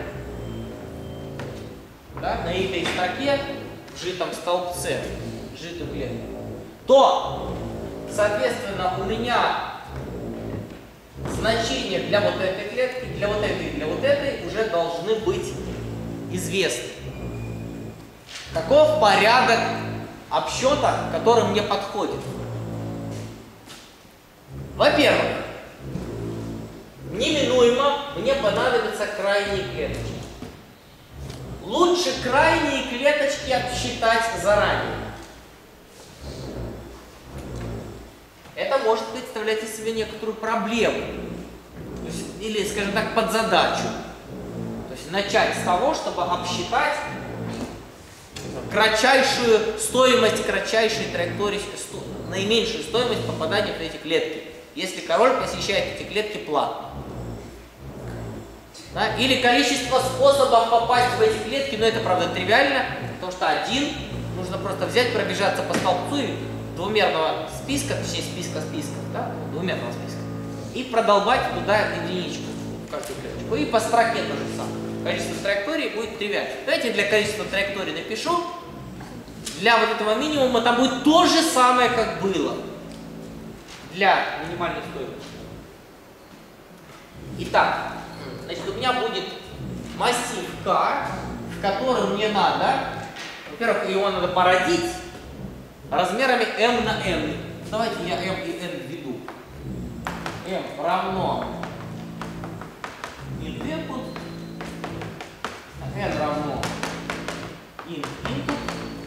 да, на итой строке, в житом столбце, житую клетку, то, соответственно, у меня значения для вот этой клетки, для вот этой и для вот этой уже должны быть известны. Каков порядок обсчета, который мне подходит? Во-первых, неминуемо мне понадобятся крайние клеточки. Лучше крайние клеточки обсчитать заранее. Это может представлять из себя некоторую проблему. То есть, или, скажем так, подзадачу. То есть начать с того, чтобы обсчитать кратчайшую стоимость кратчайшей траектории, наименьшую стоимость попадания в эти клетки, если король посещает эти клетки платно. Да? Или количество способов попасть в эти клетки, но это, правда, тривиально, потому что один, нужно просто взять, пробежаться по столбцу и двумерного списка, точнее списка списков, да? Двумерного списка, и продолбать туда единичку в каждую клеточку. И по строке то же самое. Количество траекторий будет тривиально. Давайте для количества траекторий напишу. Для вот этого минимума там будет то же самое, как было. Для минимальной стоимости. Итак, значит, у меня будет массив К, в котором мне надо, во-первых, его надо породить размерами m на n. Давайте я m и n введу. m равно input, n равно input.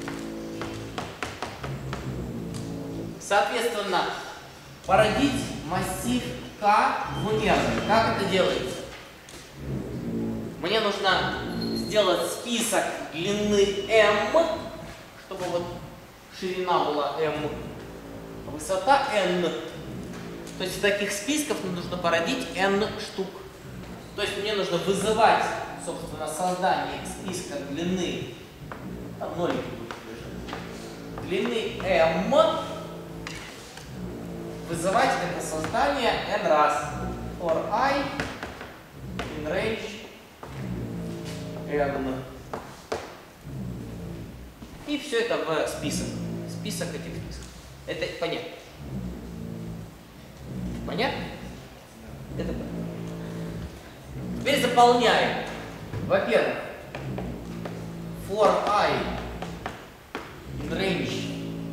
Соответственно, породить массив К двумерный. Как это делается? Мне нужно сделать список длины m, чтобы вот ширина была m, высота n. То есть таких списков мне нужно породить n штук. То есть мне нужно вызывать, собственно, создание списка длины, там нолики будут лежать, длины m, вызывать это создание n раз. For I in range n. И все это в список. Список этих списков. Это понятно. Понятно? Это понятно. Теперь заполняем. Во-первых, for I in range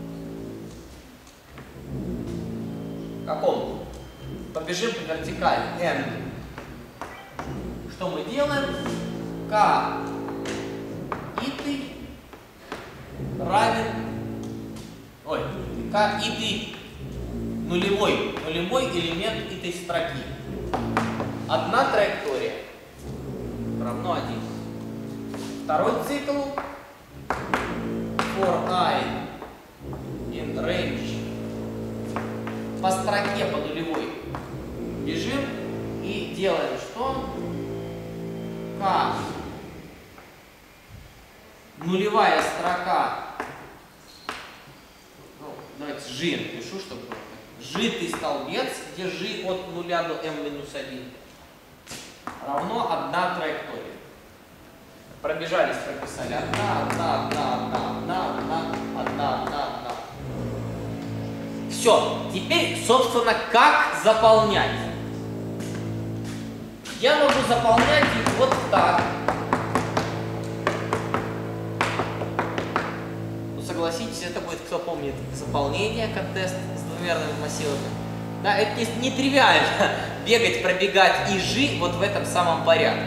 каком? Побежим по вертикали n. Что мы делаем? K итый равен, K итый нулевой элемент этой строки. Одна траектория равно 1. Второй цикл for I in range. По строке по нулевой бежим и делаем что? К. Нулевая строка. Ну, давайте G напишу, чтобы G-тый столбец, где G от 0 до m-1 равно 1 траектория. Пробежались, прописали. 1. Все. Теперь, собственно, как заполнять? Я могу заполнять их вот так. Ну, согласитесь, это будет, кто помнит, заполнение, как тест с двумерными массивами. Да, это не тривиально бегать, пробегать и G вот в этом самом порядке.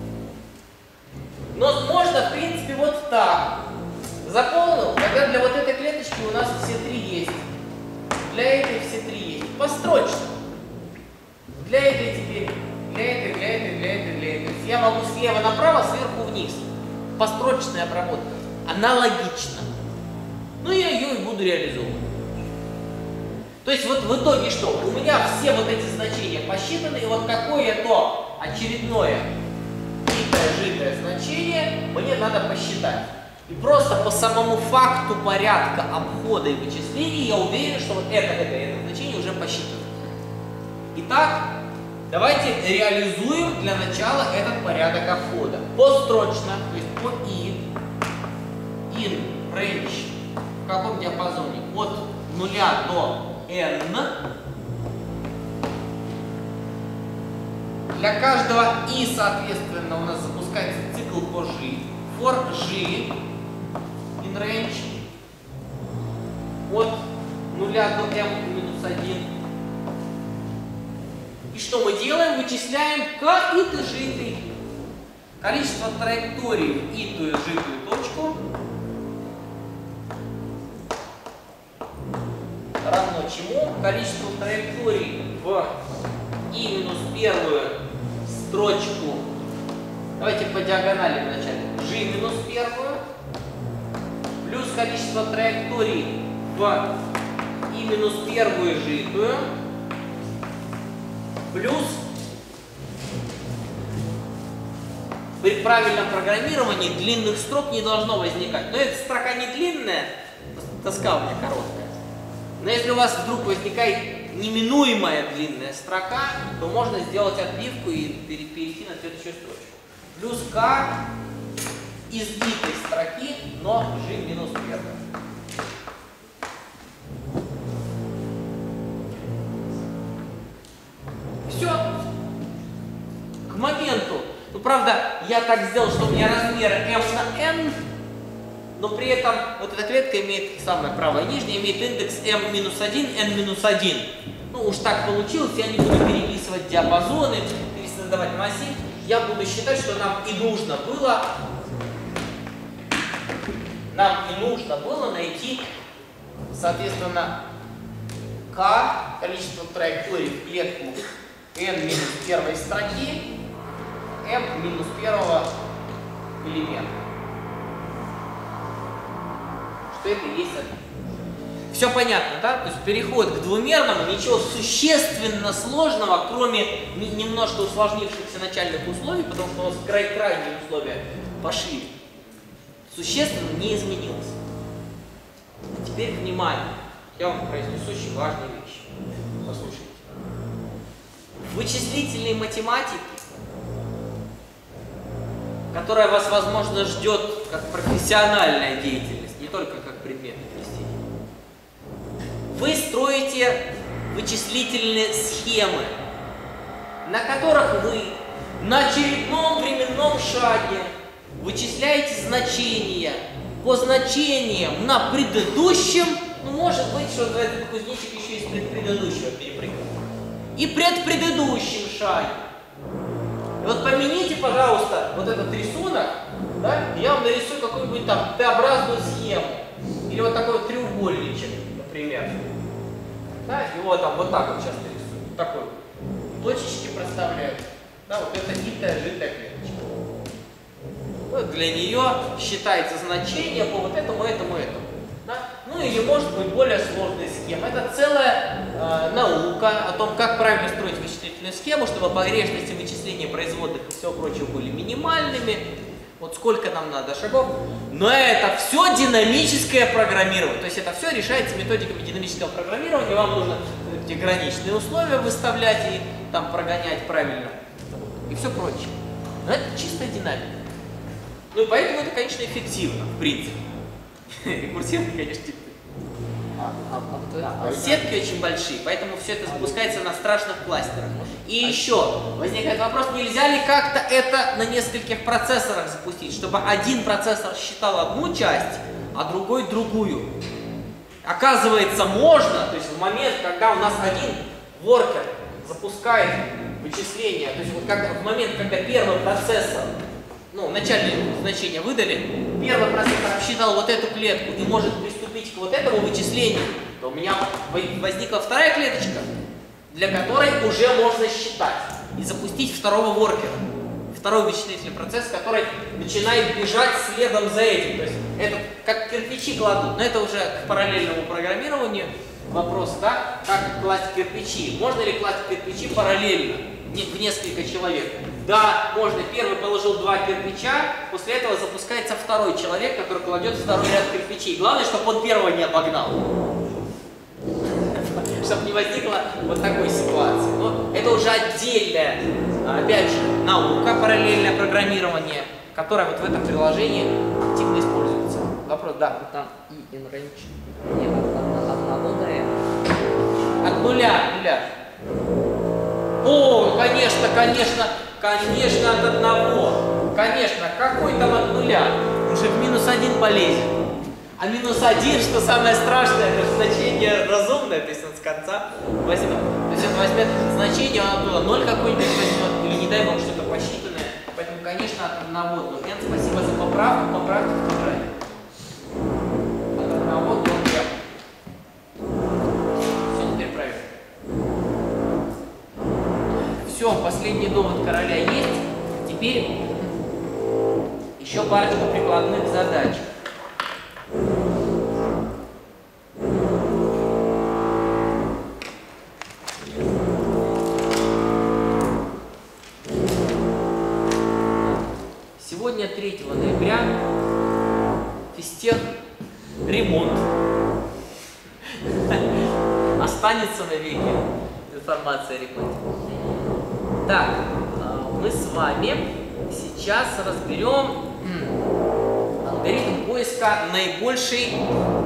Но можно, в принципе, вот так. Заполнил, тогда для вот этой клеточки у нас все три есть. Для этой все три есть. Построчно. Для этой теперь, для этой, для этой, для этой, для этой. Я могу слева направо, сверху вниз. Построчная обработка. Аналогично. Ну, я ее и буду реализовывать. То есть вот в итоге что? У меня все вот эти значения посчитаны, и вот какое-то очередное житое значение мне надо посчитать. И просто по самому факту порядка обхода и вычислений я уверен, что вот это значение уже посчитано. Итак, давайте реализуем для начала этот порядок обхода. Построчно, то есть по in range, в каком диапазоне? От 0 до n. Для каждого и, соответственно, у нас запускается цикл по G. For G in range от 0 до m-1. И что мы делаем? Вычисляем k и t, количество траекторий в итую житую точку равно чему? Количеству траекторий в i-1 строчку. Давайте по диагонали вначале. G-1 плюс количество траекторий в i-1 житую плюс при правильном программировании длинных строк не должно возникать. Но эта строка не длинная, доска у меня короткая. Но если у вас вдруг возникает неминуемая длинная строка, то можно сделать отбивку и перейти на следующую строчку. Плюс k из итой строки, но G-1. Все. К моменту. Ну, правда, я так сделал, что у меня размер m на n, но при этом вот эта клетка имеет, самая правая нижняя, имеет индекс m-1, n-1. Ну, уж так получилось, я не буду переписывать диапазоны, пересоздавать массив. Я буду считать, что нам и нужно было найти, соответственно, k, количество траекторий в клетку n-1 строки, m-1 элемента. Что это и есть ответ. Все понятно, да? То есть переход к двумерному, ничего существенно сложного, кроме немножко усложнившихся начальных условий, потому что у нас крайние условия пошли, существенно не изменилось. Теперь внимание, я вам произнесу очень важные вещи. Послушайте. В вычислительной математике, которая вас, возможно, ждет как профессиональная деятельность, не только как предметное растение, вы строите вычислительные схемы, на которых вы на очередном временном шаге вычисляете значения по значениям на предыдущем, ну, может быть, что этот кузнечик еще из предыдущего перепрыгнул, и предпредыдущем шаге. И вот помените, пожалуйста, вот этот рисунок, да, я вам нарисую какую-нибудь там Т-образную схему, или вот такой вот треугольничек, например. Да, его там вот так вот сейчас нарисую, вот такой вот. Точечки проставляют. Да, вот это итая житая клеточка. Вот для нее считается значение по вот этому. Да? Ну и или, может быть, более сложные схемы. Это целая наука о том, как правильно строить вычислительную схему, чтобы погрешности вычисления производных и всего прочего были минимальными. Вот сколько нам надо шагов. Но это все динамическое программирование. То есть это все решается методиками динамического программирования. Вам нужно эти граничные условия выставлять и там прогонять правильно. И все прочее. Но это чистая динамика. Ну и поэтому это, конечно, эффективно, в принципе. Рекурсивно, конечно, сетки очень большие, поэтому все это запускается на страшных кластерах. И еще возникает вопрос, нельзя ли как-то это на нескольких процессорах запустить, чтобы один процессор считал одну часть, а другой другую. Оказывается, можно, то есть в момент, когда у нас один воркер запускает вычисление, то есть вот в момент, когда первый процессор, ну, начальные значения выдали, первый процессор обсчитал вот эту клетку и может приступить к вот этому вычислению, то у меня возникла вторая клеточка, для которой уже можно считать и запустить второго воркера, второй вычислительный процесс, который начинает бежать следом за этим. То есть это как кирпичи кладут, но это уже к параллельному программированию вопрос, да, как класть кирпичи. Можно ли класть кирпичи параллельно, в несколько человек? Да, можно. Первый положил 2 кирпича, после этого запускается второй человек, который кладет второй ряд кирпичей. Главное, чтобы он первого не обогнал. Чтобы не возникло вот такой ситуации. Но это уже отдельная, опять же, наука, параллельное программирование, которая вот в этом приложении активно используется. Вопрос, да. Там и inRange не от 1 до n. От нуля. О, конечно, от одного. Конечно, какой там от нуля? Он же в -1 полезет. А -1, что самое страшное, это же значение разумное, то есть он с конца возьмет. То есть он возьмет значение, оно было 0 какой-нибудь возьмет, или не дай бог что-то посчитанное. Поэтому, конечно, от 1 до n. Спасибо за поправку, поправки в тужане. От 1 до n. Все, теперь правильно. Все, последний довод короля есть. Теперь еще парочку прикладных задач. Сегодня 3 ноября, физтех, ремонт. Останется навеки информация о ремонте. Так, мы с вами сейчас разберем алгоритм поиска наибольшей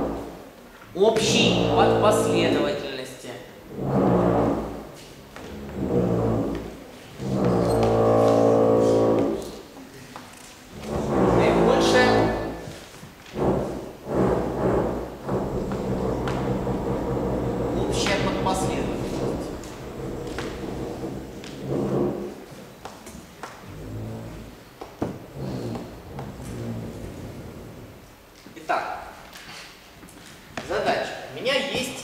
общей подпоследовательности. Наибольшая общая подпоследовательность. Итак, задача. У меня есть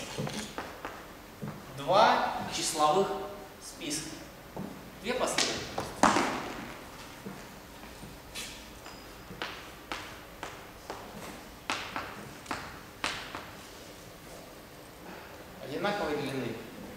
2 числовых списка. 2 последовательности. Одинаковой длины.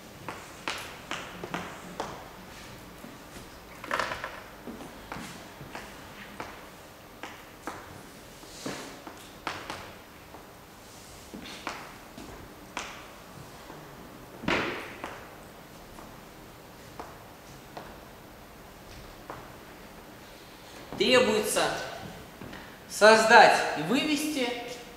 Требуется создать и вывести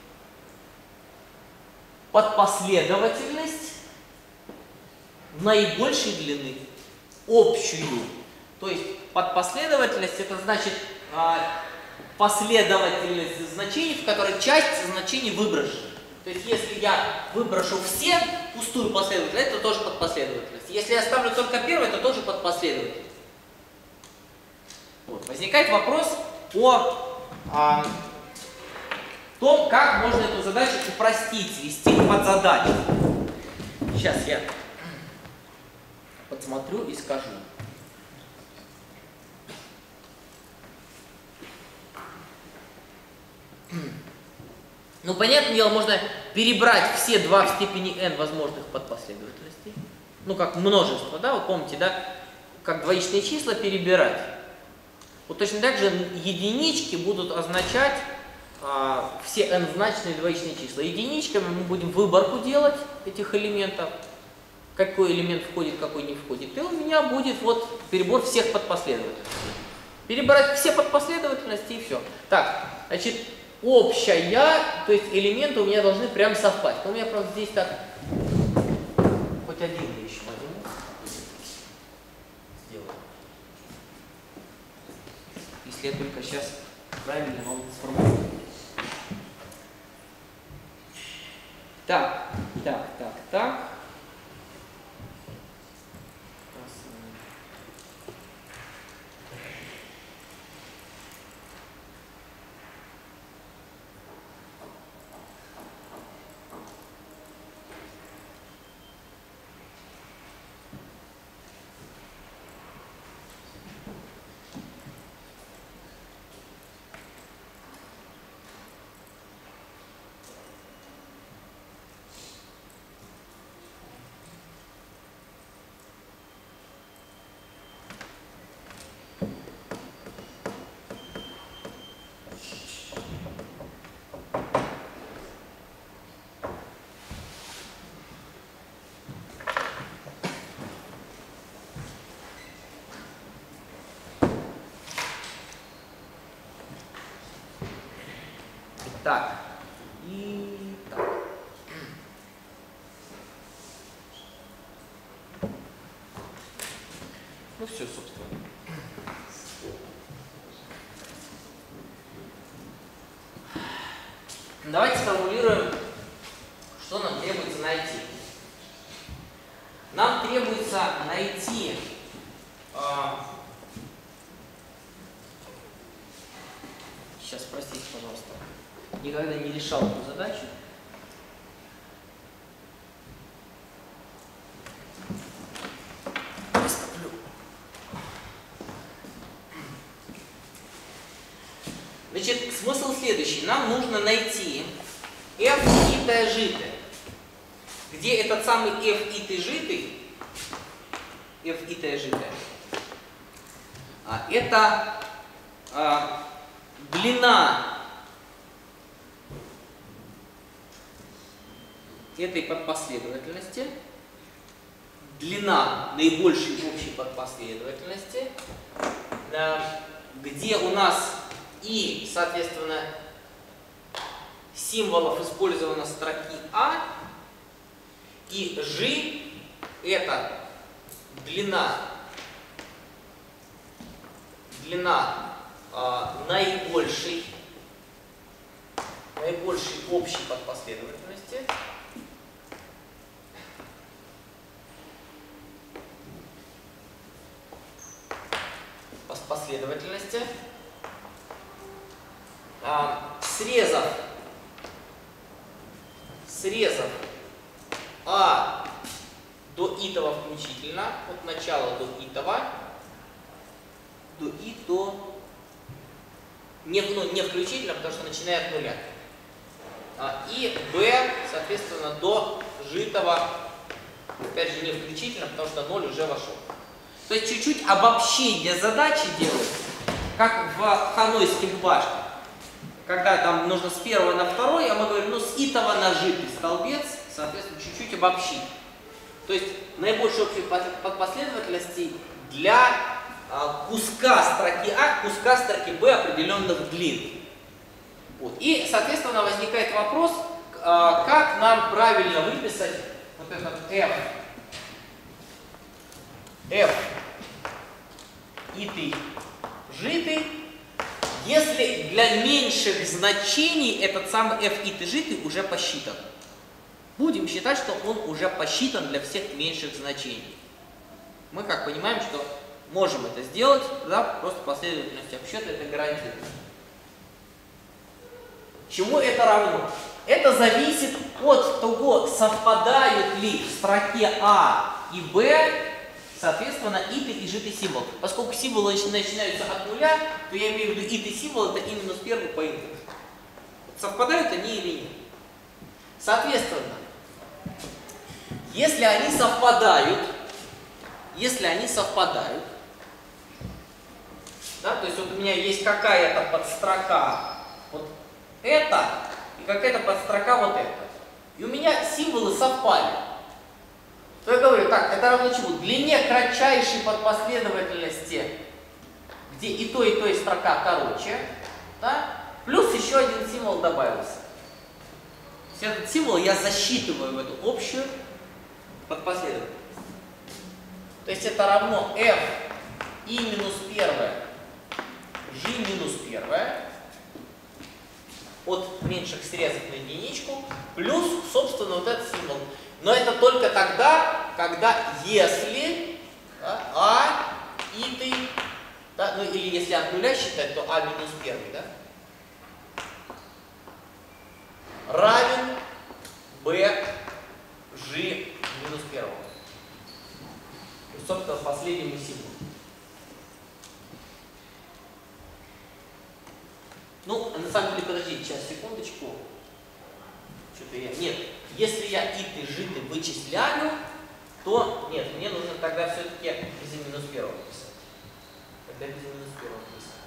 подпоследовательность наибольшей длины, общую. То есть подпоследовательность это значит последовательность значений, в которой часть значений выброшена. То есть если я выброшу все пустую последовательность, это тоже подпоследовательность. Если я оставлю только первую, это тоже подпоследовательность. Вот. Возникает вопрос о том, как можно эту задачу упростить, свести к подзадаче. Сейчас я подсмотрю и скажу. Ну, понятное дело, можно перебрать все 2 в степени n возможных подпоследовательностей. Ну, как множество, да, вот помните, да, как двоичные числа перебирать. Вот точно так же единички будут означать все n-значные двоичные числа. Единичками мы будем выборку делать этих элементов, какой элемент входит, какой не входит. И у меня будет вот перебор всех подпоследовательностей. Перебирать все подпоследовательности и все. Так, значит, общая, то есть элементы у меня должны прям совпасть. У меня просто здесь так, хоть один я еще возьму. Сделаю. Если я только сейчас правильно вам сформулирую. Так. Так, и так. Ну все, собственно. Давайте сформулируем, что нам требуется найти. Нам требуется найти сейчас, простите, пожалуйста. Никогда не решал эту задачу. Значит, смысл следующий. Нам нужно найти f итое житое. Где этот самый f итый житый, это длина этой подпоследовательности, длина наибольшей общей подпоследовательности, где у нас и, соответственно, символов использовано строки А, и G это длина наибольшей общей подпоследовательности. Срезов А до итого включительно, от начала до итого, не включительно, потому что начиная от нуля. И b, соответственно, до житого, опять же, не включительно, потому что 0 уже вошел. То есть чуть-чуть обобщение задачи делать, как в ханойских башнях. Когда там нужно с первого на второй, а мы говорим, ну с итого на житый столбец, соответственно, чуть-чуть обобщить. То есть наибольшую общую подпоследовательности для куска строки А, куска строки Б определенных длин. Вот. И, соответственно, возникает вопрос, как нам правильно выписать вот этот f итый житый, если для меньших значений этот самый f итый житый уже посчитан. Будем считать, что он уже посчитан для всех меньших значений. Мы как понимаем, что можем это сделать, да, просто последовательность обсчета это гарантирует. Чему это равно? Это зависит от того, совпадают ли в строке А и Б, соответственно, итый и житый символ. Поскольку символы начинаются от нуля, то я имею в виду итый символ, это именно с первого по инту. Совпадают они или нет? Соответственно, если они совпадают, да, то есть вот у меня есть какая-то подстрока вот это и какая-то подстрока вот это, и у меня символы совпали, то я говорю, так, это равно чему? Длине кратчайшей подпоследовательности, где и то строка короче, да, плюс еще один символ добавился. То есть этот символ я засчитываю в эту общую подпоследовательность. То есть это равно f и минус 1, g минус 1 от меньших срезов на единичку плюс, собственно, вот этот символ. Но это только тогда, когда если да, а и ты, да, ну или если от нуля считать, то а минус 1, да, равен b g минус 1. Собственно, последнему символу. Ну, на самом деле, подождите, сейчас, секундочку. Что-то я... Нет, если я и ты, жи ты вычисляю, то... Нет, мне нужно тогда все-таки без минус 1 писать. Тогда без минус 1 писать.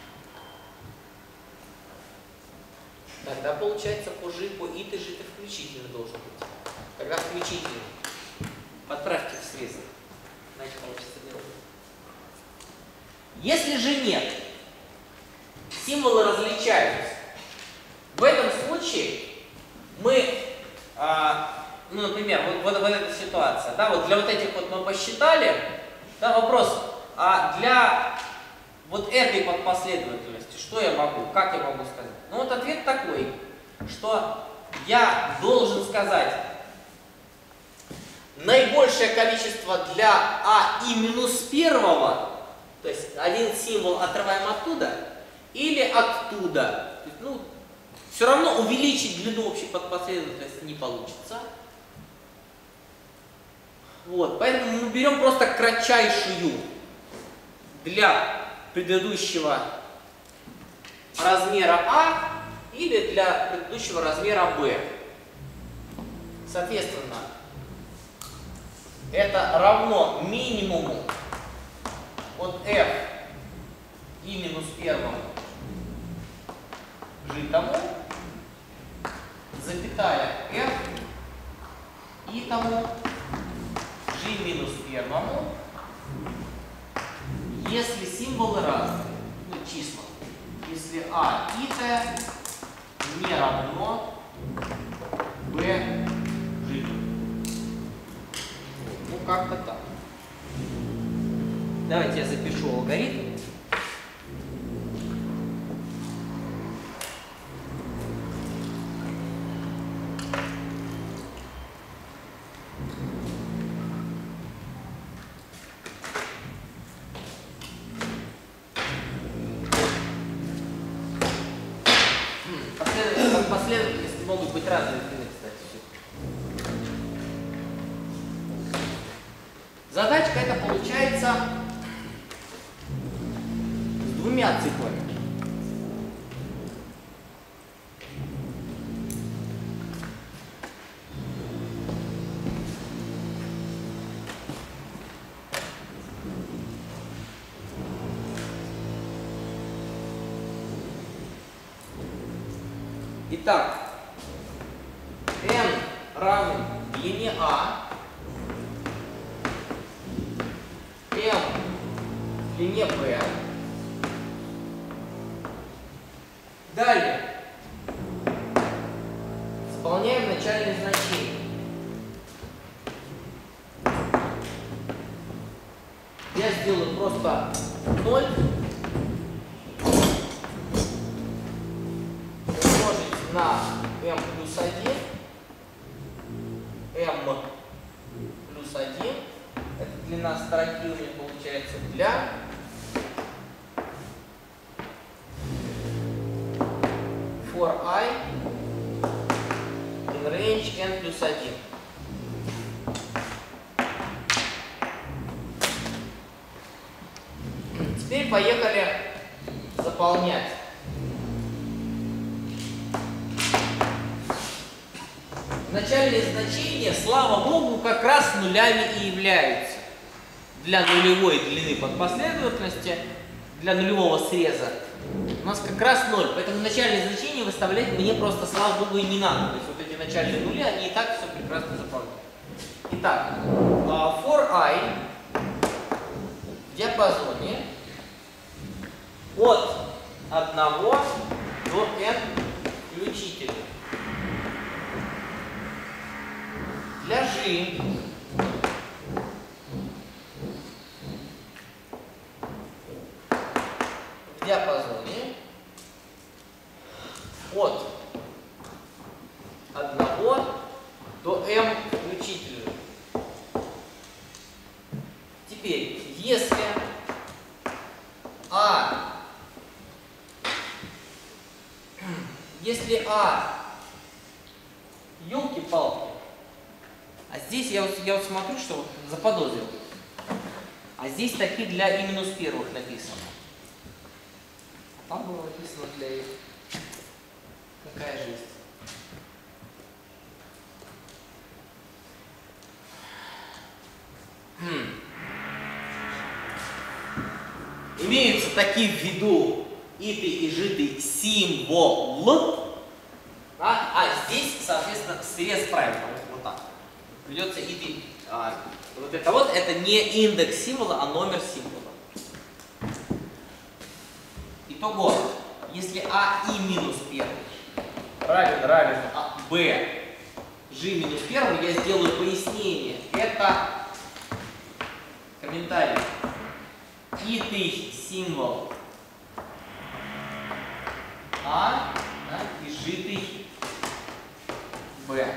Тогда, получается, по жи, по и ты, жи ты включительно должен быть. Тогда включительно. Подправьте в срезы. Значит, получится дело. Если же нет, символы различаются. В этом случае мы, ну, например, вот эта ситуация, да, вот для вот этих вот мы посчитали, да, вопрос, а для вот этой подпоследовательности что я могу, как я могу сказать? Ну вот ответ такой, что я должен сказать наибольшее количество для а и минус 1, то есть один символ отрываем оттуда или оттуда. То есть, ну, все равно увеличить длину общей подпоследовательности не получится. Вот, поэтому мы берем просто кратчайшую для предыдущего размера а или для предыдущего размера b. Соответственно, это равно минимуму от f и минус 1 житому, запятая f и тому g минус 1, если символы разные, ну, числа, если а и t не равно b житому. Ну, как-то так. Давайте я запишу алгоритм. Последовательности могут быть разные длины, кстати. Задачка эта получается с двумя циклами. Итак, n равен длине а, m длине b. Далее заполняем начальные значения. Я сделаю просто 0. На m плюс 1, m плюс 1, это длина строки у меня получается для for I in range n плюс 1. Теперь поехали заполнять. начальные значения, слава богу, как раз нулями и являются. Для нулевой длины подпоследовательности, для нулевого среза у нас как раз 0. Поэтому начальные значения выставлять мне просто, слава богу, и не надо. То есть вот эти начальные нули, они и так все прекрасно заполняют. Итак, for I в диапазоне от 1 до n включительно. Для G в диапазоне от 1 до m включительно. Теперь, если елки-палки, а здесь я вот смотрю, что вот заподозрил, а здесь такие для и минус первых написано. А там было написано для их. Какая жесть. Имеются такие в виду итый и житый символ, да? А здесь, соответственно, срез правильно, вот так. Придется итый, вот это не индекс символа, а номер символа. Итого, если А и минус 1 равен Б G минус 1, я сделаю пояснение. Это комментарий. Итый символ А, да, и житый Б.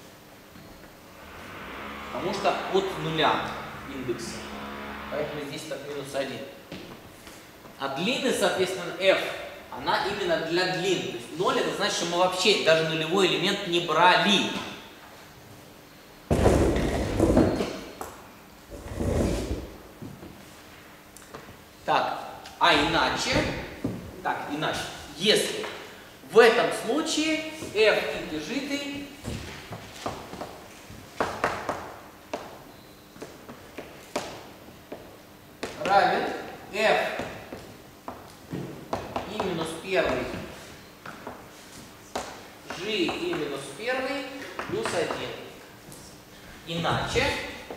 Потому что от нуля индекса. Поэтому здесь так минус 1. А длины, соответственно, F, она именно для длин. То есть 0 это значит, что мы вообще даже нулевой элемент не брали. Так, иначе, если в этом случае F интежитый равен F и минус 1 G и минус 1 плюс 1. Иначе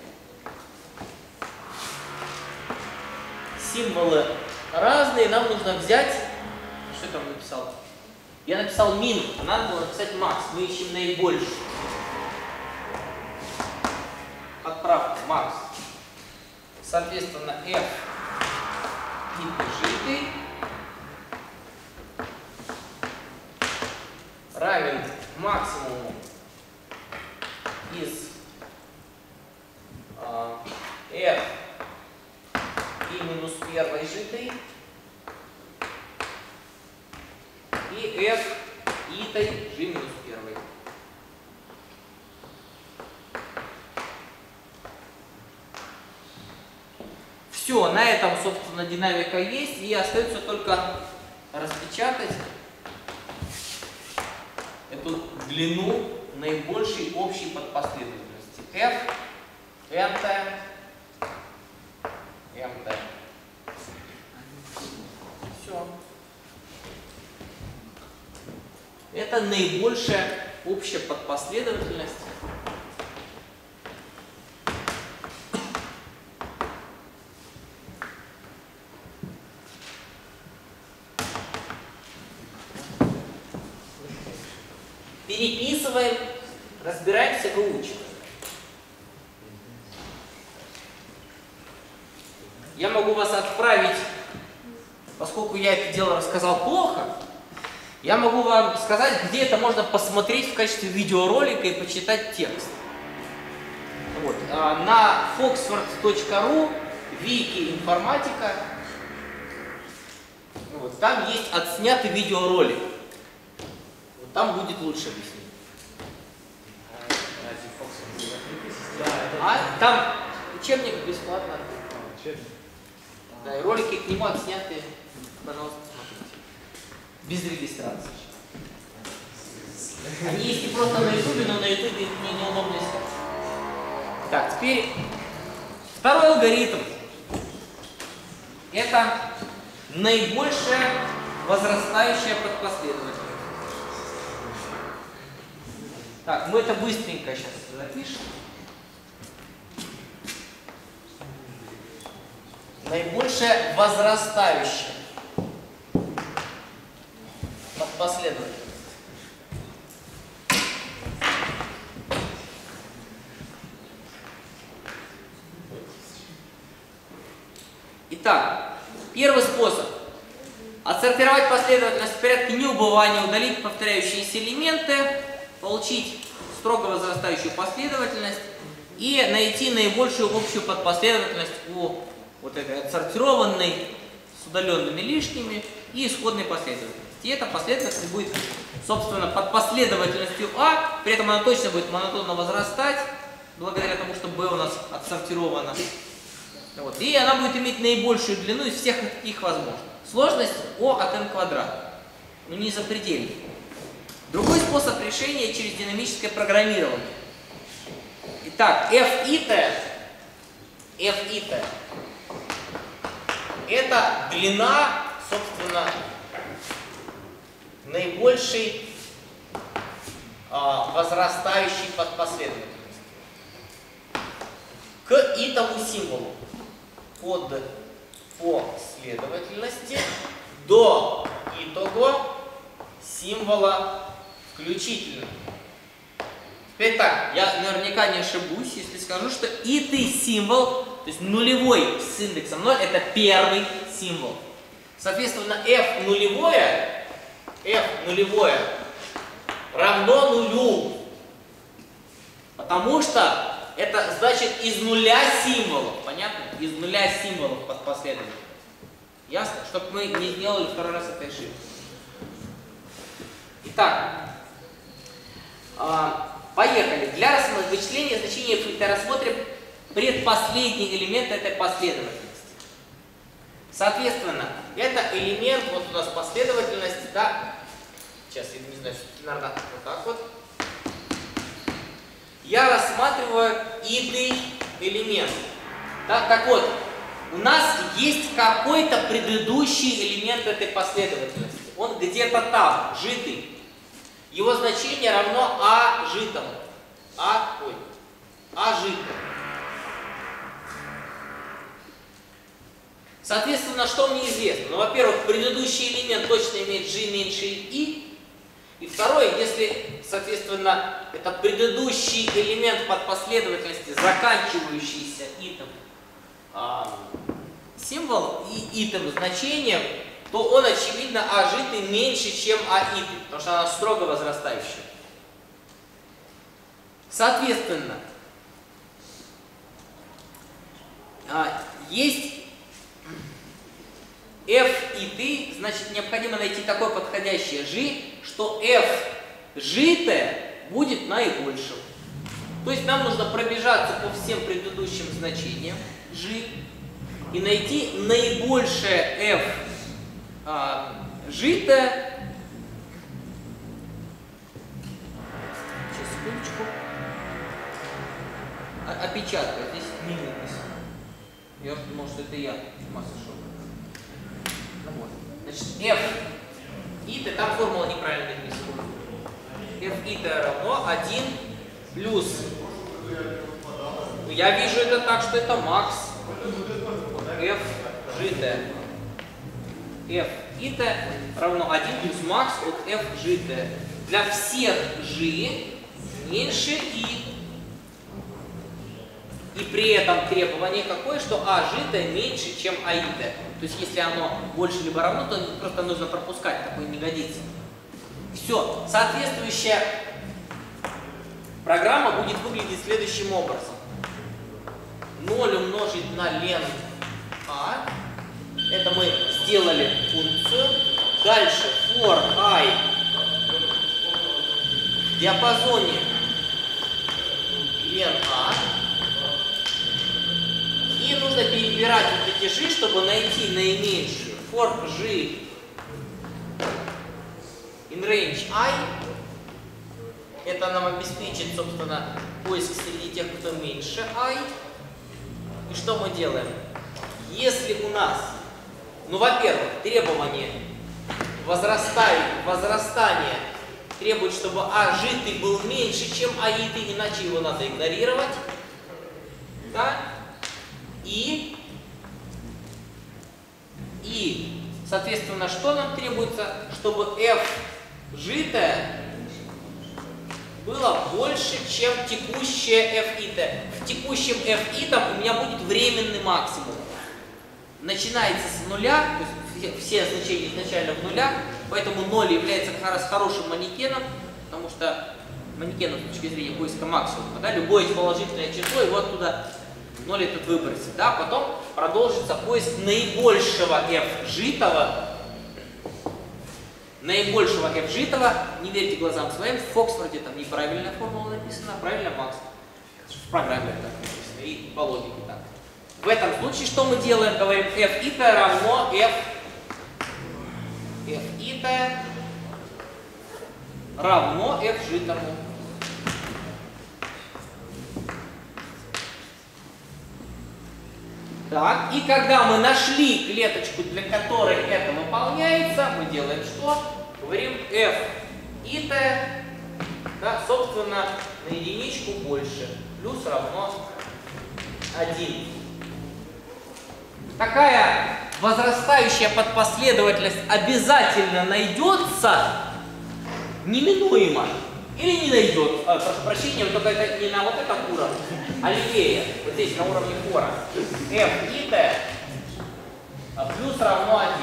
символы разные, нам нужно взять, что я там написал? Я написал мин, а надо было написать макс, мы ищем наибольший. Подправка, макс. Соответственно, F интежитый равен максимуму из F и минус 1 житый и F итой G минус 1. Все, на этом, собственно, динамика есть, и остается только распечатать эту длину наибольшей общей подпоследовательности. F, NT, MT. Все. Это наибольшая общая подпоследовательность. Переписываем, разбираемся, выучиваем. Я могу вас отправить, поскольку я это дело рассказал плохо, я могу вам сказать, где это можно посмотреть в качестве видеоролика и почитать текст. Вот. На foxford.ru вики информатика. Вот. Там есть отснятый видеоролик. Вот там будет лучше объяснить. Там учебник бесплатно. Да, и ролики к нему отсняты, пожалуйста, смотрите. Без регистрации. Они есть не просто на ютубе, но на ютубе мне неудобно искать. Так, теперь второй алгоритм. Это наибольшая возрастающая подпоследовательность. Так, мы это быстренько сейчас запишем. Наибольшая возрастающая подпоследовательность. Итак, первый способ. Отсортировать последовательность в порядке неубывания, удалить повторяющиеся элементы, получить строго возрастающую последовательность и найти наибольшую общую подпоследовательность у вот этой отсортированной с удаленными лишними и исходной последовательности. И эта последовательность будет, собственно, под последовательностью А, при этом она точно будет монотонно возрастать, благодаря тому, что B у нас отсортировано. Вот. И она будет иметь наибольшую длину из всех таких возможных. Сложность O от n квадрат. Ну не запредельная. Другой способ решения через динамическое программирование. Итак, F(i)(t) это длина, собственно, наибольшей возрастающей подпоследовательности к итому символу от последовательности до итого символа включительно. Теперь так, я наверняка не ошибусь, если скажу, что итый символ, то есть нулевой с индексом 0, это первый символ. Соответственно, f нулевое равно нулю. Потому что это значит из нуля символов. Понятно? Из нуля символов под последовательность. Ясно? Чтобы мы не сделали второй раз этой ошибки. Итак, поехали. Для вычисления значения функции рассмотрим предпоследний элемент этой последовательности. Соответственно, это элемент, вот у нас последовательность, да? Сейчас, я не знаю, наверное, вот так вот. Я рассматриваю итый элемент. Да? Так вот, у нас есть какой-то предыдущий элемент этой последовательности. Он где-то там, житый. Его значение равно А житому. А житому. Соответственно, что мне известно? Ну, во-первых, предыдущий элемент точно имеет g меньше i. И второе, если, соответственно, это предыдущий элемент под последовательности, заканчивающийся итом символ и итом значением, то он, очевидно, ажитый меньше, чем аитый, потому что она строго возрастающая. Соответственно, есть f и t, значит, необходимо найти такое подходящее g, что f житое будет наибольшим. То есть нам нужно пробежаться по всем предыдущим значениям g и найти наибольшее f житое. Сейчас, секундочку. Опечатка. Здесь минус. Я думал, что это я масса шел. Ну вот. Значит, f и там формула неправильно написана. F и равно 1 плюс. Ну, я вижу это так, что это макс f житое. F и равно 1 плюс макс от f житое. Для всех g меньше i. И при этом требование какое, что а житое меньше, чем а итое. То есть если оно больше либо равно, то просто нужно пропускать, такое не годится. Все. Соответствующая программа будет выглядеть следующим образом. 0 умножить на лен а. Это мы сделали функцию. Дальше for I в диапазоне лен а. И нужно перебирать вот эти g, чтобы найти наименьшую. For g in range I Это нам обеспечит, собственно, поиск среди тех, кто меньше I. И что мы делаем? Если у нас, ну, во-первых, требование возрастания требует, чтобы А житый был меньше, чем А итый, иначе его надо игнорировать. Да? И, соответственно, что нам требуется? Чтобы F житое было больше, чем текущее F итое. В текущем F итом у меня будет временный максимум. Начинается с нуля, то есть все значения изначально в нулях, поэтому 0 является как раз хорошим манекеном, потому что манекеном с точки зрения поиска максимума, да, любое положительное число его оттуда 0 этот выбросит. Да, потом продолжится поиск наибольшего F житого. Наибольшего F житого, не верьте глазам своим, в Оксфорде там неправильная формула написана, правильно Макс? В программе так написано и по логике так. В этом случае что мы делаем? Говорим F итое равно F итое равно F житому. Так, и когда мы нашли клеточку, для которой это выполняется, мы делаем что? Говорим F итое, да, собственно, на единичку больше, плюс равно 1. Такая возрастающая подпоследовательность обязательно найдется неминуемо. Или не найдет. Прошу прощения, только это не на вот этом уровне, а левее, вот здесь на уровне фора. F итое плюс равно 1.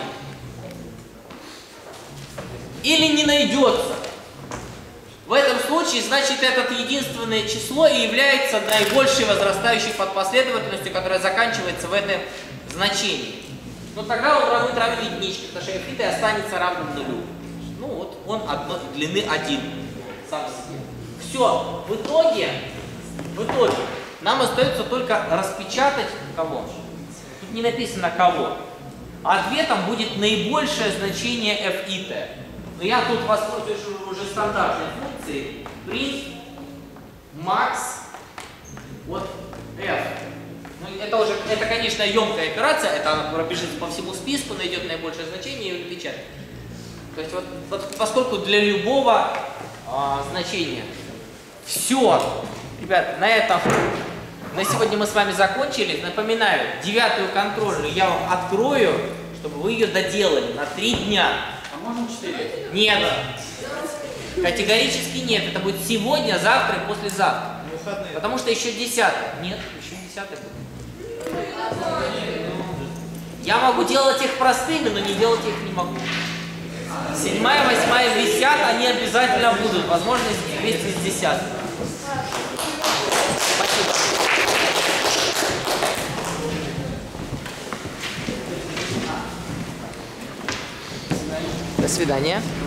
Или не найдется. В этом случае, значит, это единственное число и является наибольшей возрастающей подпоследовательностью, которая заканчивается в этом значении. Но тогда он будет равен единичке, потому что F итое останется равным нулю. Ну вот, он длины 1. Сам себе. Все, в итоге нам остается только распечатать кого. Тут не написано кого. Ответом будет наибольшее значение F итое. Но я тут воспользуюсь уже стандартной функцией print max от F. Ну, это, конечно, емкая операция, это она пробежит по всему списку, найдет наибольшее значение и напечатает. То есть вот поскольку для любого значения. Все. Ребят, на сегодня мы с вами закончили. Напоминаю, 9-ю контрольную я вам открою, чтобы вы ее доделали на 3 дня. А можно 4? Нет. Категорически нет. Это будет сегодня, завтра и послезавтра. Выходные. Потому что еще 10-й. Нет, еще 10-й будет. Я могу делать их простыми, но не делать их не могу. 7-я, 8-я висят, они обязательно будут. Возможно, вместе с 10-й. Спасибо. До свидания.